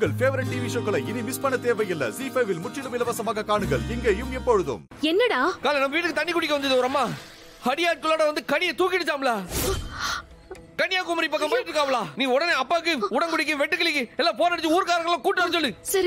உங்கள் favourite TV ஷோக்களை இனி miss பண்ண தேவையில்லை. ZEE5 இல் முற்றிலும் இலவசமாக காணுங்கள். இங்கேயும் எப்பொழுதும். என்னடா காலை நம்ம வீட்டுக்கு தண்ணி குடிக்க வந்தது ஒரு அம்மா அடியாட்களோட வந்து கனியை தூக்கிடுச்சாம்ல. கன்னியாகுமரி பக்கம் போயிட்டு இருக்காங்களா? நீ உடனே அப்பாக்கு உடங்குடிக்கு வெட்டுக்கிளிக்கு எல்லாம் போன் அடிச்சு ஊர்க்காரங்களும் கூட்டு வர சொல்லு. சரி.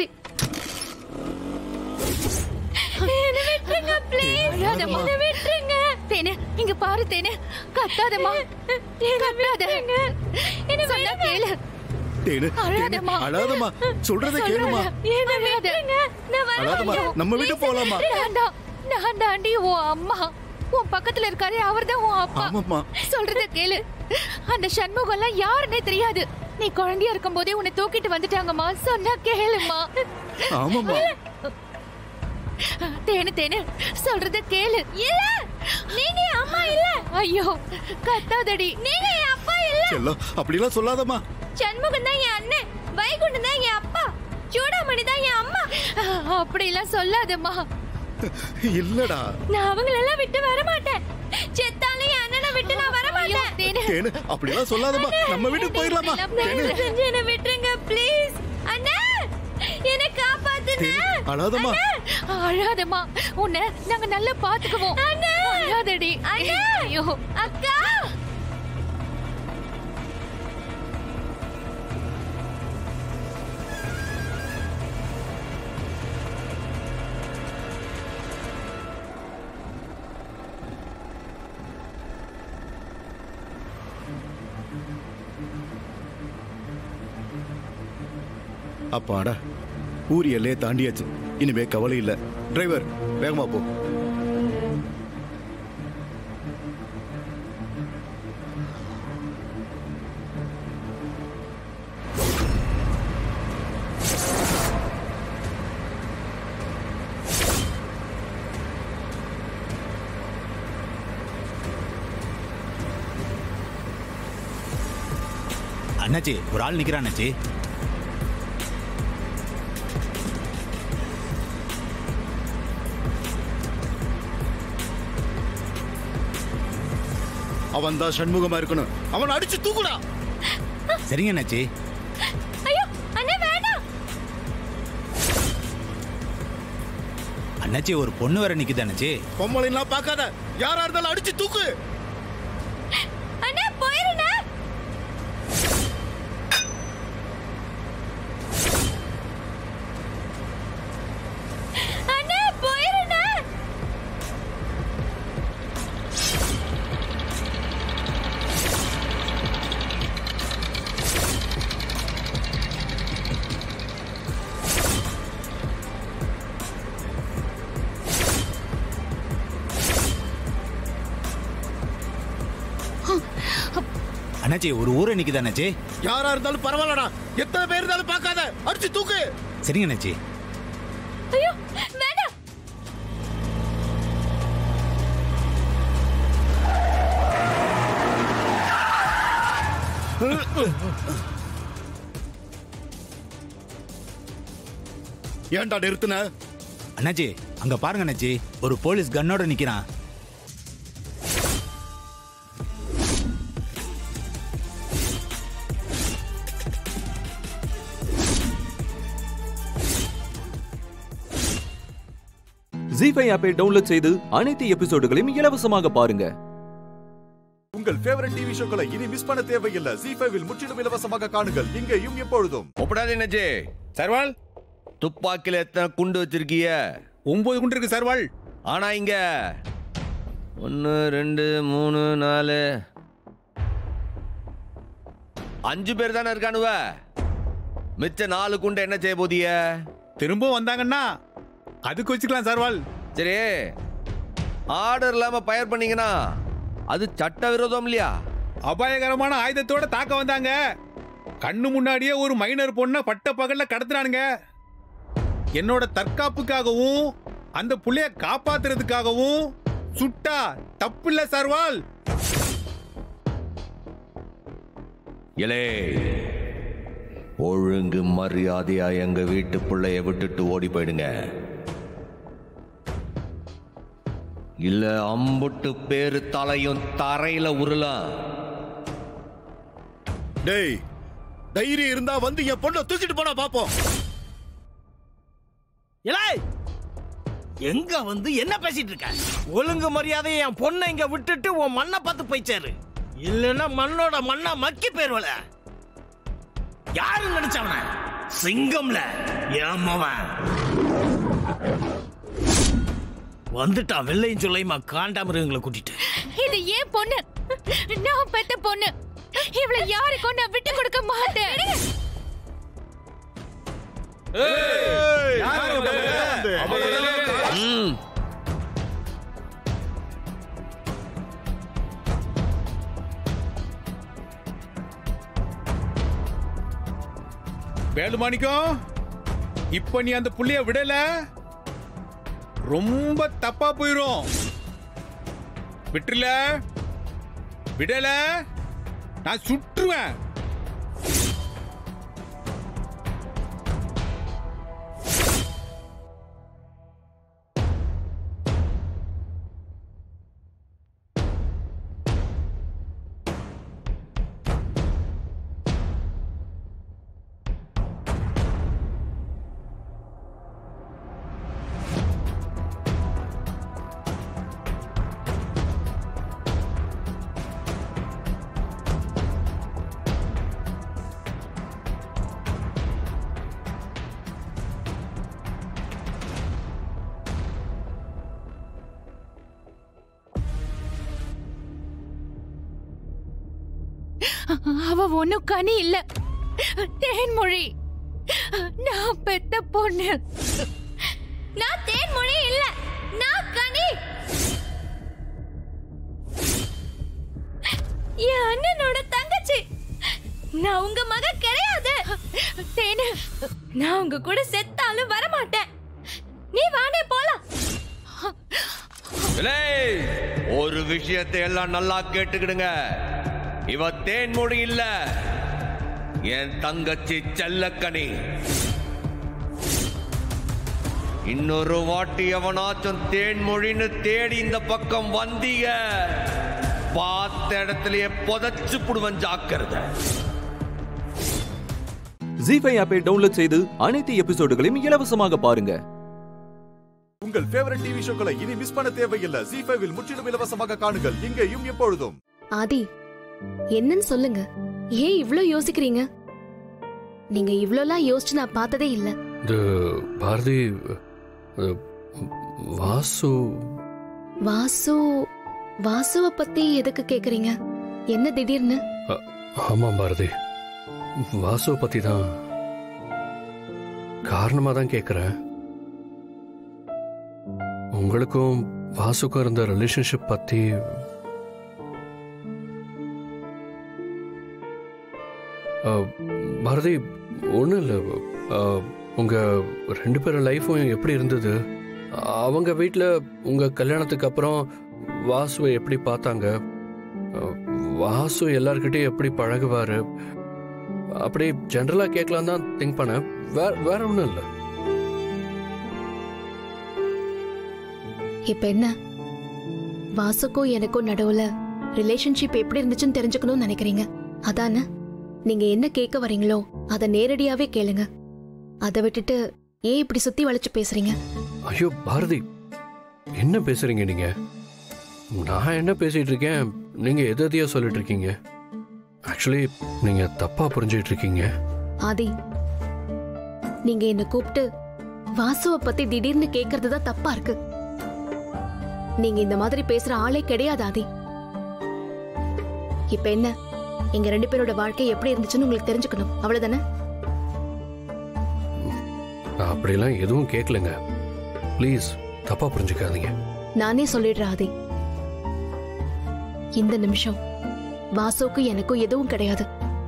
என்ன விட்டுருங்க ப்ளீஸ். அழாதம்மா. என்ன விட்டுருங்க. தேனே இங்க பாரு தேனே. கத்தாதம்மா. கத்தாதங்க. என்ன சொன்னா கேளு. தேனு அழாதம்மா. அழாதம்மா. சொல்றதை கேளுமா. என்ன விட்டுருங்க. நான் அழாதம்மா. வரேன். நம்ம வீட்டு போலாமா? நான் தாண்டி உன் அம்மா. உன் பக்கத்துல இருக்காரு அவர்தான் உன் அப்பா. ஆமாம்மா. சொல்றத கேளு. அந்த சண்முகம்லாம் யாருன்னே தெரியாது. நீ குழந்தையா இருக்கும் போதே உன்னை தூக்கிட்டு வந்துட்டாங்கம்மா. சொன்னா கேளுமா. ஆமாம்மா. தேனு தேனு சொல்றத கேளு. இல்ல நீங்க என் அம்மா இல்ல. ஐயோ கத்தாதடி. நீங்க என் அப்பா இல்ல. செல்லம் அப்படிலாம் சொல்லாதம்மா. சண்முகம் தான் என் அண்ணன். வைகுண்டன் தான் என் அப்பா. சூடாமணி தான் என் அம்மா. அப்படிலாம் சொல்லாதம்மா. இல்லடா. நான் அவங்களெல்லாம் விட்டு வர மாட்டேன். செத்தாலும் என் அண்ணனை விட்டு நான் வர மாட்டேன். தேனு அப்படிலாம் சொல்லாதம்மா. நம்ம வீட்டுக்கு போயிடலாமா? தேனு என்ன விட்டுருங்க ப்ளீஸ். அண்ணா என்ன காப்பாத்துங்க. அழாதம்மா. அழாதம்மா. உன்னை நாங்க நல்லா பாத்துக்குவோம். அண்ணா அழாதடி. அண்ணா ஐயோ அக்கா. அப்பாடா ஊர் எல்லையே தாண்டியாச்சு. இனிமே கவலை இல்ல. டிரைவர் வேகமா போ. அண்ணாச்சி ஒரு ஆள் நிக்கிறான் அண்ணாச்சி. அவன் தான் சண்முகமா இருக்கணும். அவன் அடிச்சு தூக்குடா. சரிங்க அண்ணாச்சி. ஐயோ அண்ணா வேண்டாம். அண்ணாச்சி ஒரு பொண்ணு வேற நிக்குது அண்ணாச்சி. பொம்மலைலாம் பார்க்காத. யாரா இருந்தாலும் அடிச்சு தூக்கு. அண்ணா போயிருண்ணா. அண்ணா போயிருண்ணா. அண்ணாச்சி ஒரு ஊரை நிக்குது அண்ணாச்சி. யாரா இருந்தாலும் பரவாயில்லடா. எத்தனை பேர் இருந்தாலும் பார்க்காத. அடிச்சு தூக்கு. சரிங்க அண்ணாச்சி. ஐயோ வேண்டாம். ஏன்டா நிறுத்தின? அண்ணாச்சி அங்க பாருங்க அண்ணாச்சி. ஒரு போலீஸ் கன்னோட நிக்கிறான். ZEE5 ஆப்பை டவுன்லோட் செய்து அனைத்து எபிசோடுகளையும் இலவசமாக பாருங்க. உங்கள் ஃபேவரட் டிவி ஷோக்களை இனி மிஸ் பண்ண தேவையில்லை. ZEE5 இல் முற்றிலும் இலவசமாக காணுங்கள். இங்கேயும் எப்பொழுதும். ஒப்படாது என்னச்சு சர்வால் துப்பாக்கில எத்தனை குண்டு வச்சிருக்கிய? 9 குண்டு இருக்கு சர்வால். ஆனா இங்க 1 2 3 4 5 பேர் தானே இருக்கானுவ. மிச்ச 4 குண்டு என்ன செய்ய போதிய? திரும்ப வந்தாங்கன்னா அதுக்கு வச்சுக்கலாம் சர்வால். சரி ஆர்டர் இல்லாம பயர் பண்ணீங்கன்னா அது சட்ட விரோதம் இல்லையா? அபாயகரமான ஆயுதத்தோட தாக்க வந்தாங்க. கண்ணு முன்னாடியே ஒரு மைனர் பொண்ண பட்ட பகல்ல கடத்துறானுங்க. என்னோட தற்காப்புக்காகவும் அந்த புள்ளைய காப்பாத்துறதுக்காகவும் சுட்டா தப்பில்ல சர்வால். இலே ஒழுங்கு மரியாதையா எங்க வீட்டு பிள்ளைய விட்டுட்டு ஓடி போயிடுங்க. இல்ல அம்புட்டு பேரு தலையும் தரையில உருளாம். டேய் தைரியம் இருந்தா வந்து என் பொண்ணை தூக்கிட்டு போனா பாப்போம். எங்க வந்து என்ன பேசிட்டு இருக்க? ஒழுங்கு மரியாதையை என் பொண்ணை இங்க விட்டுட்டு உன் மண்ணை பார்த்து போய்ச்சாரு. இல்லைன்னா மண்ணோட மண்ணா மக்கி போயிருவல. யாரு நினைச்சவன? சிங்கம்ல ஏமாவன் வந்துட்டான். வெள்ளையும் சொல்லையுமா காண்டாமிருகங்களை கூட்டிட்டு. இது ஏன் பொண்ணு, நான் பெத்த பொண்ணு. இவளை யாருக்கும் நான் விட்டு கொடுக்க மாட்டேன். வேலுமாணிக்கம், இப்ப நீ அந்த புள்ளைய விடல, ரொம்ப தப்பா போயிரும். விட்டுல விடல நான் சுற்றுவேன். அவ ஒண்ணும் கனி இல்ல, தேன்மொழி. நான் பெத்த பொண்ணு. நான் தேன்மொழி இல்ல, நான் கனி. என் அண்ணனோட தங்கச்சி. நான் உங்க மக கிடையாது. தேனு, நான் உங்க கூட செத்தாலும் வரமாட்டேன். நீ வானே போலாம். ஒரு விஷயத்தை எல்லாம் நல்லா கேட்டுக்கிடுங்க. இவ தேன்மொழி இல்ல, என் தங்கச்சி செல்லக்கனி. இன்னொரு வாட்டி எவனாச்சும் தேன்மொழின்னு தேடி இந்த பக்கம் வந்தீங்க, பார்த்த இடத்திலேயே புதைச்சு புடுவன். ஜாக்கிரதை. ஜீ5 ஆப்பை டவுன்லோட் செய்து அனைத்து எபிசோடுகளையும் இலவசமாக பாருங்க. உங்கள் ஃபேவரட் டிவி ஷோக்களை இனி மிஸ் பண்ண தேவையில்லை. ஜீ5 முற்றிலும் இலவசமாக காணுங்கள், இங்கேயும் எப்பொழுதும். ஆதி, என்னன்னு சொல்லுங்க. ஏன் இவ்ளோ யோசிக்கிறீங்க? நீங்க இவ்ளோலாம் யோசிச்சு நான் பார்த்ததே இல்ல. பாரதி, வாசுவ பத்தி எதுக்கு கேக்குறீங்க? என்ன திடீர்னு? ஆமா பாரதி, வாசுவ பத்தி தான். காரணமா தான் கேக்குறேன். உங்களுக்கும் வாசுக்கும் இருந்த ரிலேஷன்ஷிப் பத்தி. பாரதி, ஒன்றும் இல்லை. உங்கள் 2 பேரும் லைஃப்பும் எப்படி இருந்தது? அவங்க வீட்டில் உங்கள் கல்யாணத்துக்கு அப்புறம் வாசுவை எப்படி பார்த்தாங்க? வாசு எல்லார்கிட்டையும் எப்படி பழகுவார்? அப்படி ஜென்ரலாக கேட்கலாம் தான் திங்க் பண்ணேன். வேற ஒன்றும் இல்லை. இப்ப என்ன, வாசுக்கும் எனக்கும் நடுவுல ரிலேஷன்ஷிப் எப்படி இருந்துச்சுன்னு தெரிஞ்சுக்கணும்னு நினைக்கிறீங்க, அதானே? நீங்க என்ன கேட்க வரீங்களோ அதை நேரடியாவே கேளுங்க. அதை விட்டுட்டு ஏன் இப்படி சுத்தி வளைச்சு பேசுறீங்க? ஐயோ பாரதி, என்ன பேசுறீங்க நீங்க? நான் என்ன பேசிட்டு இருக்கேன், நீங்க எதையோ சொல்லிட்டு இருக்கீங்க. ஆக்சுவலி நீங்க தப்பா புரிஞ்சுட்டு இருக்கீங்க. ஆதி, நீங்க என்ன கூப்பிட்டு வாசுவை பத்தி திடீர்னு கேட்கறது தான் தப்பா இருக்கு. நீங்க இந்த மாதிரி பேசுற ஆளே கிடையாது ஆதி. இப்ப என்ன, எங்க 2 பேரோட வாழ்க்கை எப்படி இருந்துச்சுன்னு உங்களுக்கு தெரிஞ்சுக்கணும், அவ்வளவுதானே? நான் அப்படிலாம் எதுவும் கேட்கலங்க. ப்ளீஸ் தப்பா புரிஞ்சுக்காதீங்க. நானே சொல்லிடுறேன் ஆதி, இந்த நிமிஷம் வாசுக்கு எனக்கும் எதுவும் கிடையாது.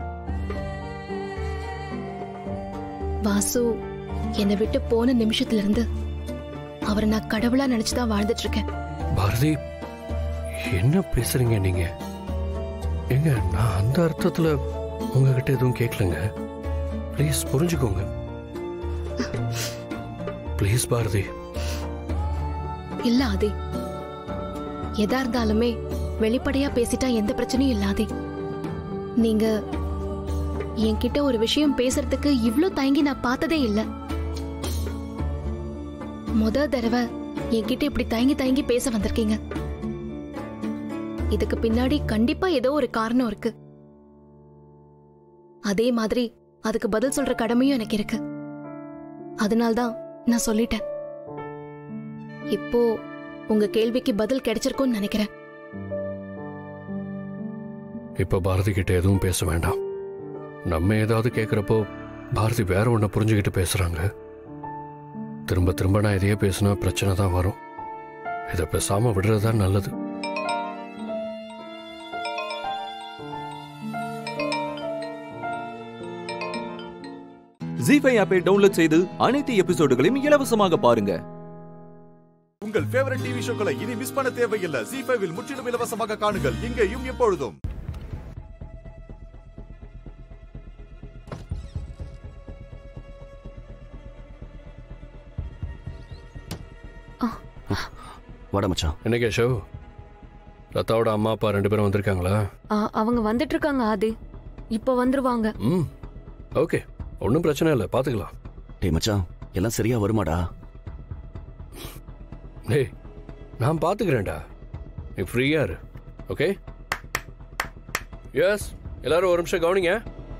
வாசு என்னை விட்டு போன நிமிஷத்துல இருந்து அவரை நான் கடவுளா நினைச்சுதான் வாழ்ந்துட்டு இருக்கேன். பாரதி, என்ன பேசுறீங்க நீங்க? எங்க, நான் அந்த அர்த்தத்துல உங்ககிட்ட எதுவும் கேட்கலங்க. ப்ளீஸ் புரிஞ்சுக்கோங்க. ப்ளீஸ் பாரதி. இல்ல ஆதி, எதா இருந்தாலுமே வெளிப்படையா பேசிட்டா எந்த பிரச்சனையும் இல்லாதே. நீங்க என்கிட்ட ஒரு விஷயம் பேசுறதுக்கு இவ்ளோ தயங்கி நான் பார்த்ததே இல்ல. தடவை என்கிட்ட இப்படி தயங்கி தயங்கி பேச வந்திருக்கீங்க. இதுக்கு பின்னாடி கண்டிப்பா ஏதோ ஒரு காரணம் இருக்கு. அதே மாதிரி அதுக்கு பதில் சொல்ற கடமையும் எனக்கு இருக்கு. அதனால்தான் நான் சொல்லிட்டேன். இப்போ உங்க கேள்விக்கு பதில் கிடைச்சிருக்கும்னு நினைக்கிறேன். இப்ப பாரதி கிட்ட எதுவும் பேச வேண்டாம். நம்ம ஏதாவது கேட்கிறப்போ பாரதி வேற ஒன்ன புரிஞ்சுக்கிட்டு பேசுறாங்க. திரும்ப திரும்ப நான் இதையே பேசினா பிரச்சனை தான் வரும். இதை பேசாம விடுறதுதான் நல்லது. ஜீ5 ஆப்பை டவுன்லோட் செய்து அனைத்து எபிசோடுகளையும் இலவசமாக பாருங்க. உங்கள் ஃபேவரட் டிவி ஷோக்களை இனி மிஸ் பண்ண தேவையில்லை. ஜீ5 முற்றிலும் இலவசமாக காணுங்கள் இங்கேயும் எப்பொழுதும். வாடா மச்சான். என்ன கேஷவ், லதாவோட அம்மா அப்பா 2 பேரும் வந்திருக்காங்களா? அவங்க வந்துட்டு இருக்காங்க ஆதி. இப்போ வந்துருவாங்க. ஓகே, ஒன்றும் பிரச்சனை இல்லை, பார்த்துக்கலாம். டேய் மச்சான், எல்லாம் சரியா வருமாடா? டேய், நான் பார்த்துக்கிறேன்டா, நீ ஃப்ரீயா இரு. ஓகே? எஸ், எல்லாரும் ஒரு நிமிஷம் கவனிங்க.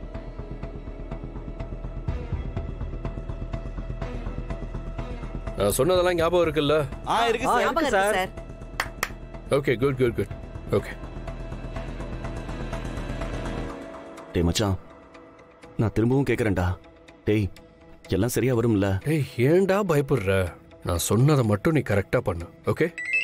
நான் சொன்னதெல்லாம் ஞாபகம் இருக்குல்ல? இருக்கு sir. Okay, good good good. Okay. டேய் மச்சான், நான் திரும்பவும் கேட்கறேன்டா. டேய், எல்லாம் சரியா வரும்ல? டேய், ஏன்டா பயப்படுற? நான் சொன்னதை மட்டும் நீ கரெக்டா பண்ணு. ஓகே?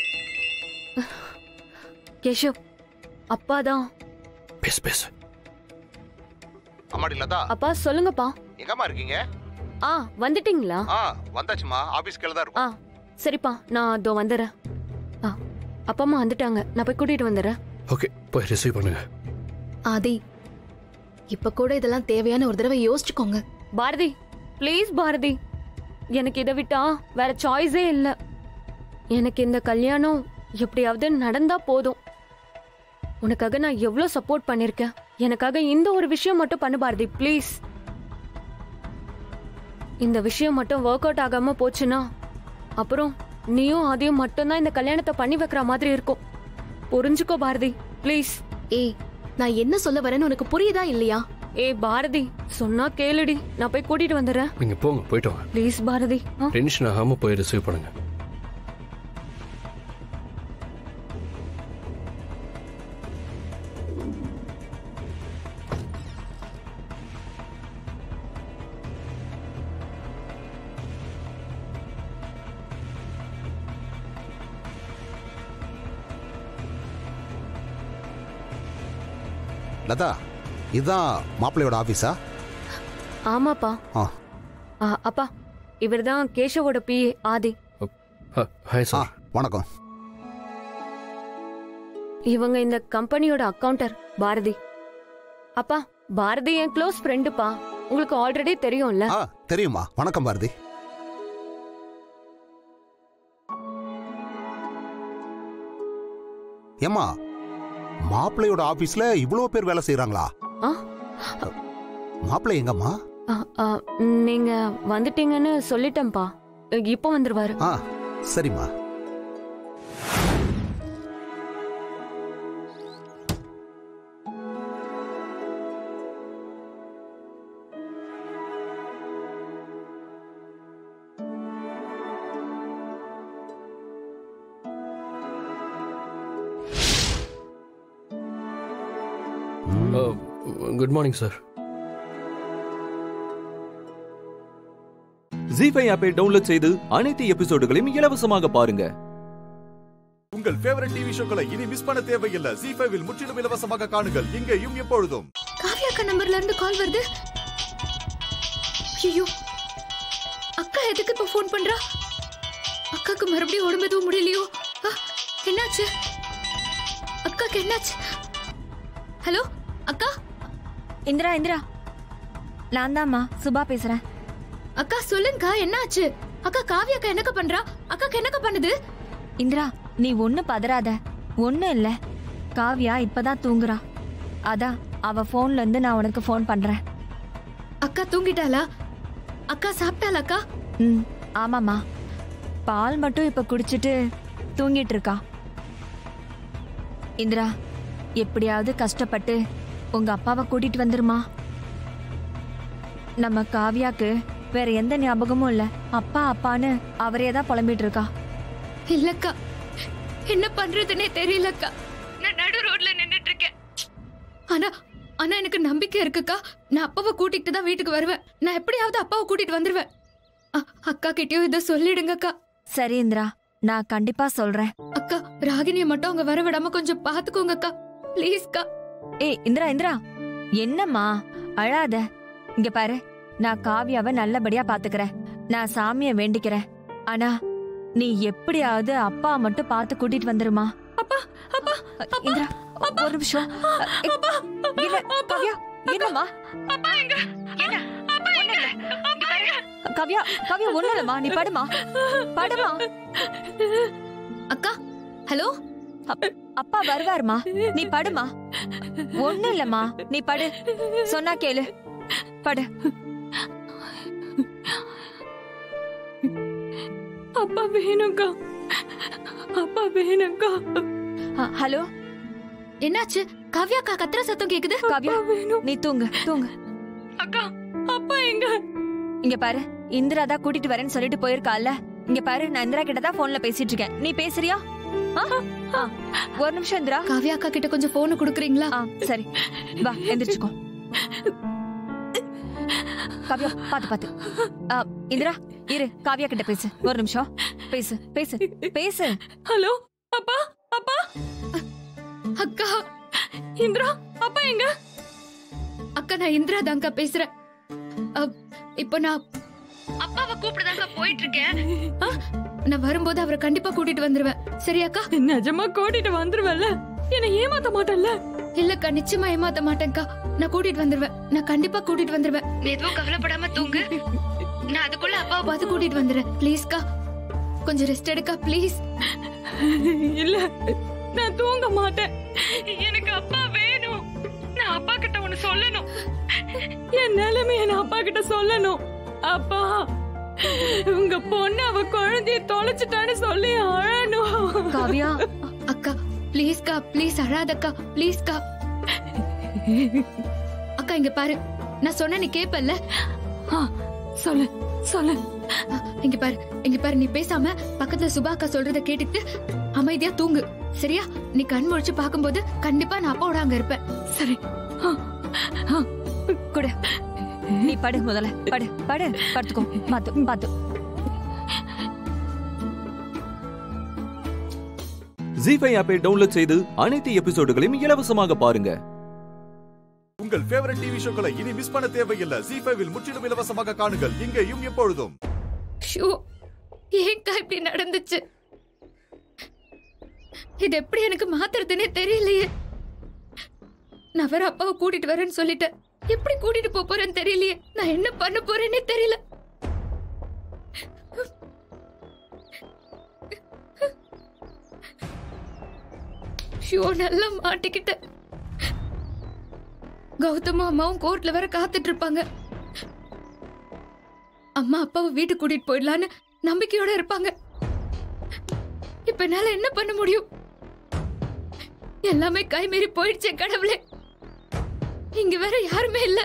கேஷவ், அப்பாதான். பேசு பேசு. அம்மாடி லதா. அப்பா சொல்லுங்கப்பா. எங்கம்மா இருக்கீங்க? வந்துட்டீங்களா? வந்தாச்சுமா, ஆபீஸ்க்குள்ள தான் இருக்கோம். சரிப்பா, நான் அதோ வந்துடுறேன். அப்பா அம்மா வந்துட்டாங்க, நான் போய் கூட்டிட்டு வந்துடுறேன். ஓகே, போய் ரிசீவ் பண்ணுங்க. ஆதி, இப்ப கூட இதெல்லாம் தேவையான ஒரு தடவை யோசிச்சுக்கோங்க. பாரதி, ப்ளீஸ் பாரதி, எனக்கு இதை விட்டா வேற சாய்ஸே இல்லை. எனக்கு இந்த கல்யாணம் எப்படியாவது நடந்தா போதும். உனக்காக நான் எவ்வளோ சப்போர்ட் பண்ணிருக்கேன். எனக்காக இந்த ஒரு விஷயம் மட்டும் பண்ணு பாரதி, ப்ளீஸ். இந்த விஷயம் மட்டும் ஒர்க் அவுட் ஆகாம போச்சுன்னா அப்புறம் நீயும் அதையும் மட்டும்தான் இந்த கல்யாணத்தை பண்ணி வைக்கிற மாதிரி இருக்கும். புரிஞ்சுக்கோ பாரதி, ப்ளீஸ். நான் என்ன சொல்ல வரேன்னு உனக்கு புரியுதா இல்லையா? பாரதி, சொன்னா கேளுடி, நான் போய் கூட்டிட்டு வந்துடுறேன். நீங்க போங்க, போயிட்டு வாங்க ப்ளீஸ் பாரதி. டென்ஷன் ஆகாம போய் ரிசீவ் பண்ணுங்க. லதா, இதுதான் மாப்பிள்ளையோட ஆபீஸா? ஆமாப்பா. அப்பா, இவர்தான் கேஷவோட பிஏ ஆதி. Hi sir. வணக்கம். இவங்க இந்த கம்பெனியோட அக்கவுண்டர் பாரதி. அப்பா, பாரதி என் க்ளோஸ் ஃப்ரெண்டுப்பா, உங்களுக்கு ஆல்ரெடி தெரியும்ல? தெரியுமா? வணக்கம் பாரதி. ஏமா, மாப்பிள்ளையோட ஆபீஸ்ல இவ்வளவு பேர் வேலை செய்யறாங்களா? மாப்பிள்ளை எங்கம்மா? நீங்க வந்துட்டீங்கன்னு சொல்லிட்டேன்ப்பா, இப்போ வந்துருவாரு. சரிம்மா. Good morning sir. ஜீ5 ஆப்பை டவுன்லோட் செய்து அனைத்து எபிசோடுகளையும் இலவசமாக பாருங்க. உங்கள் ஃபேவரட் டிவி ஷோக்களை இனி மிஸ் பண்ண தேவையில்லை. ஜீ5 முற்றிலும் இலவசமாக காணுங்கள் இங்கேயும் எப்பொழுதும். காவ்யா அக்கா நம்பர்ல இருந்து கால் வருது. ஐயோ, அக்கா எதுக்கு இப்ப ஃபோன் பண்றா? அக்காக்கு மறுபடியும் உடம்பு எதுவும் முடியலையோ? என்னாச்சு அக்காக்கு? என்னாச்சு? ஹலோ அக்கா. இந்திரா, இந்திரா, நான் தான்மா சுபா பேசுறேன். அக்கா சொல்லுங்கக்கா, என்னாச்சு? அக்கா காவ்யா அக்கா என்னக்கா பண்றா? அக்காக்கு என்னக்கா பண்ணுது? இந்திரா, நீ ஒண்ணு பதறாத. ஒண்ணு இல்ல, காவ்யா இப்பதான் தூங்குறா. அதான் அவ போன்ல இருந்து நான் உனக்கு போன் பண்றேன். அக்கா தூங்கிட்டாளா? அக்கா சாப்பிட்டாளா அக்கா? ஆமாமா, பால் மட்டும் இப்ப குடிச்சிட்டு தூங்கிட்டு இருக்கா. இந்திரா, எப்படியாவது கஷ்டப்பட்டு உங்க அப்பாவை கூட்டிட்டு வந்துருமா. நம்ம காவியாக்கு வேற எந்த ஞாபகமும் இல்ல. அப்பா அப்பான்னு அவரே தான் புலம்பிட்டு இருக்கா. இல்லக்கா, என்ன பண்றதுன்னே தெரியலக்கா. நான் நடு ரோட்ல நின்னுட்டு இருக்கேன். ஆனா எனக்கு நம்பிக்கை இருக்குக்கா. நான் அப்பாவை கூட்டிட்டு தான் வீட்டுக்கு வருவேன். நான் எப்படியாவது அப்பாவை கூட்டிட்டு வந்துருவேன். அக்கா கிட்டயும் இதை சொல்லிடுங்கக்கா. சரி இந்திரா, நான் கண்டிப்பா சொல்றேன். அக்கா, ராகினியை மட்டும் அங்க வர விடாம கொஞ்சம் பாத்துக்கோங்கக்கா, ப்ளீஸ்க்கா. ஏய் இந்திரா, இந்திரா என்னம்மா அழாத. இங்க பாரு, நான் காவியாவை நல்லபடியா பாத்துக்கிறேன். நான் சாமிய வேண்டிக்கிறேன். ஆனா நீ எப்படியாவது அப்பா மட்டும் பார்த்து கூட்டிட்டு வந்துருமா. அப்பா அப்பா இந்திரா, ஒரு நிமிஷம். காவியா, என்னம்மா? அப்பா எங்க? என்ன? அப்பா எங்க? காவியா, காவியா ஒண்ணு இல்லம்மா, நீ படுமா, படுமா. அக்கா, ஹலோ. அப்பா வருவாருமா, நீ படுமா. ஒண்ணு இல்லம்மா, நீ படு, சொன்னா கேளு, படு. அப்பா வேணும்க்கா, அப்பா வேணும்க்கா. ஹலோ, என்னாச்சு? காவியா அக்கா கத்துற சத்தம் கேக்குது. காவியா நீ தூங்கு, தூங்கு. அக்கா, அப்பா எங்க? இங்க பாரு, இந்திரா தான் கூட்டிட்டு வரேன்னு சொல்லிட்டு போயிருக்கால. இங்க பாரு, நான் இந்திரா கிட்ட தான் போன்ல பேசிட்டு இருக்கேன். நீ பேசுறியா? ஒரு நிமிஷம் இந்திரா. காவியா அக்கா கிட்ட கொஞ்சம் போன் குடுக்குறீங்களா? சரி, வா எந்திரிச்சுக்கோ. காவியா, பாத்து பாத்து. இந்திரா இரு, காவியா கிட்ட பேசு. ஒரு நிமிஷம், பேசு பேசு பேசு. ஹலோ அப்பா, அப்பா. அக்கா, இந்திரா, அப்பா எங்க? அக்கா, நான் இந்திரா தான்க்கா பேசுறேன். இப்போ நான் அப்பாவை கூப்பிடதாங்க போயிட்டு இருக்கேன். நான் வரும்போது அவரை கண்டிப்பா கூட்டிட்டு வந்துருவேன். சரியாக்கா? நிஜமா கூட்டிட்டு வந்துருவேன்ல? என்ன ஏமாத்த மாட்டேன்ல? இல்லக்கா, நிச்சயமா ஏமாத்த மாட்டேன்க்கா. நான் கூட்டிட்டு வந்துருவேன். நான் கண்டிப்பா கூட்டிட்டு வந்துருவேன். நீ எதுவும் கவலைப்படாம தூங்கு. நான் அதுக்குள்ள அப்பாவை பார்த்து கூட்டிட்டு வந்துடுறேன். ப்ளீஸ்க்கா, கொஞ்சம் ரெஸ்ட் எடுக்கா, ப்ளீஸ். இல்ல, நான் தூங்க மாட்டேன். எனக்கு அப்பா வேணும். நான் அப்பா கிட்ட ஒன்னு சொல்லணும். என் நிலைமைய நான் அப்பா கிட்ட சொல்லணும். அப்பா, உங்க பொண்ணு அவ குழந்தைய தொலைச்சிட்டான்னு சொல்லி அழணும். காவியா, அக்கா ப்ளீஸ்க்கா, ப்ளீஸ் அழாதக்கா, ப்ளீஸ்க்கா. அக்கா இங்க பாரு, நான் சொன்ன நீ கேப்பல்ல? சொல்லு சொல்லு. இங்க பாரு, இங்க பாரு, நீ பேசாம பக்கத்துல சுபா அக்கா சொல்றத கேட்டுட்டு அமைதியா தூங்கு. சரியா? நீ கண் முழிச்சு பாக்கும்போது கண்டிப்பா நான் அப்பாவோட அங்க இருப்பேன். சரி? குடு, நீ படு, முதல்ல படு, படு, படுத்துக்கோ. பாத்து பாத்து. ஜீ5 ஆப்பை டவுன்லோட் செய்து அனைத்து எபிசோடுகளையும் இலவசமாக பாருங்க. உங்கள் ஃபேவரட் டிவி ஷோக்களை இனி மிஸ் பண்ண தேவையில்லை. ஜீ5 முற்றிலும் இலவசமாக காணுங்கள், இங்கேயும் எப்பொழுதும். ஏன்க்கா இப்படி நடந்துச்சு? இது எப்படி எனக்கு மாத்துறதுன்னே தெரியலையே. நான் வேற அப்பாவை கூட்டிட்டு வரேன்னு சொல்லிட்டேன். எப்படி கூட்டிட்டு போறேன்னு தெரியலையே. நான் என்ன பண்ண போறேன்னே தெரியல. நல்லா மாட்டிக்கிட்டேன். கௌதமும் அம்மாவும் கோர்ட்ல வேற காத்துட்டு இருப்பாங்க. அம்மா அப்பாவை வீட்டுக்கு கூட்டிட்டு போயிடலான்னு நம்பிக்கையோட இருப்பாங்க. இப்ப என்னால என்ன பண்ண முடியும்? எல்லாமே கை மீறி போயிடுச்சே கடவுளே. இங்க வேற யாருமே இல்ல.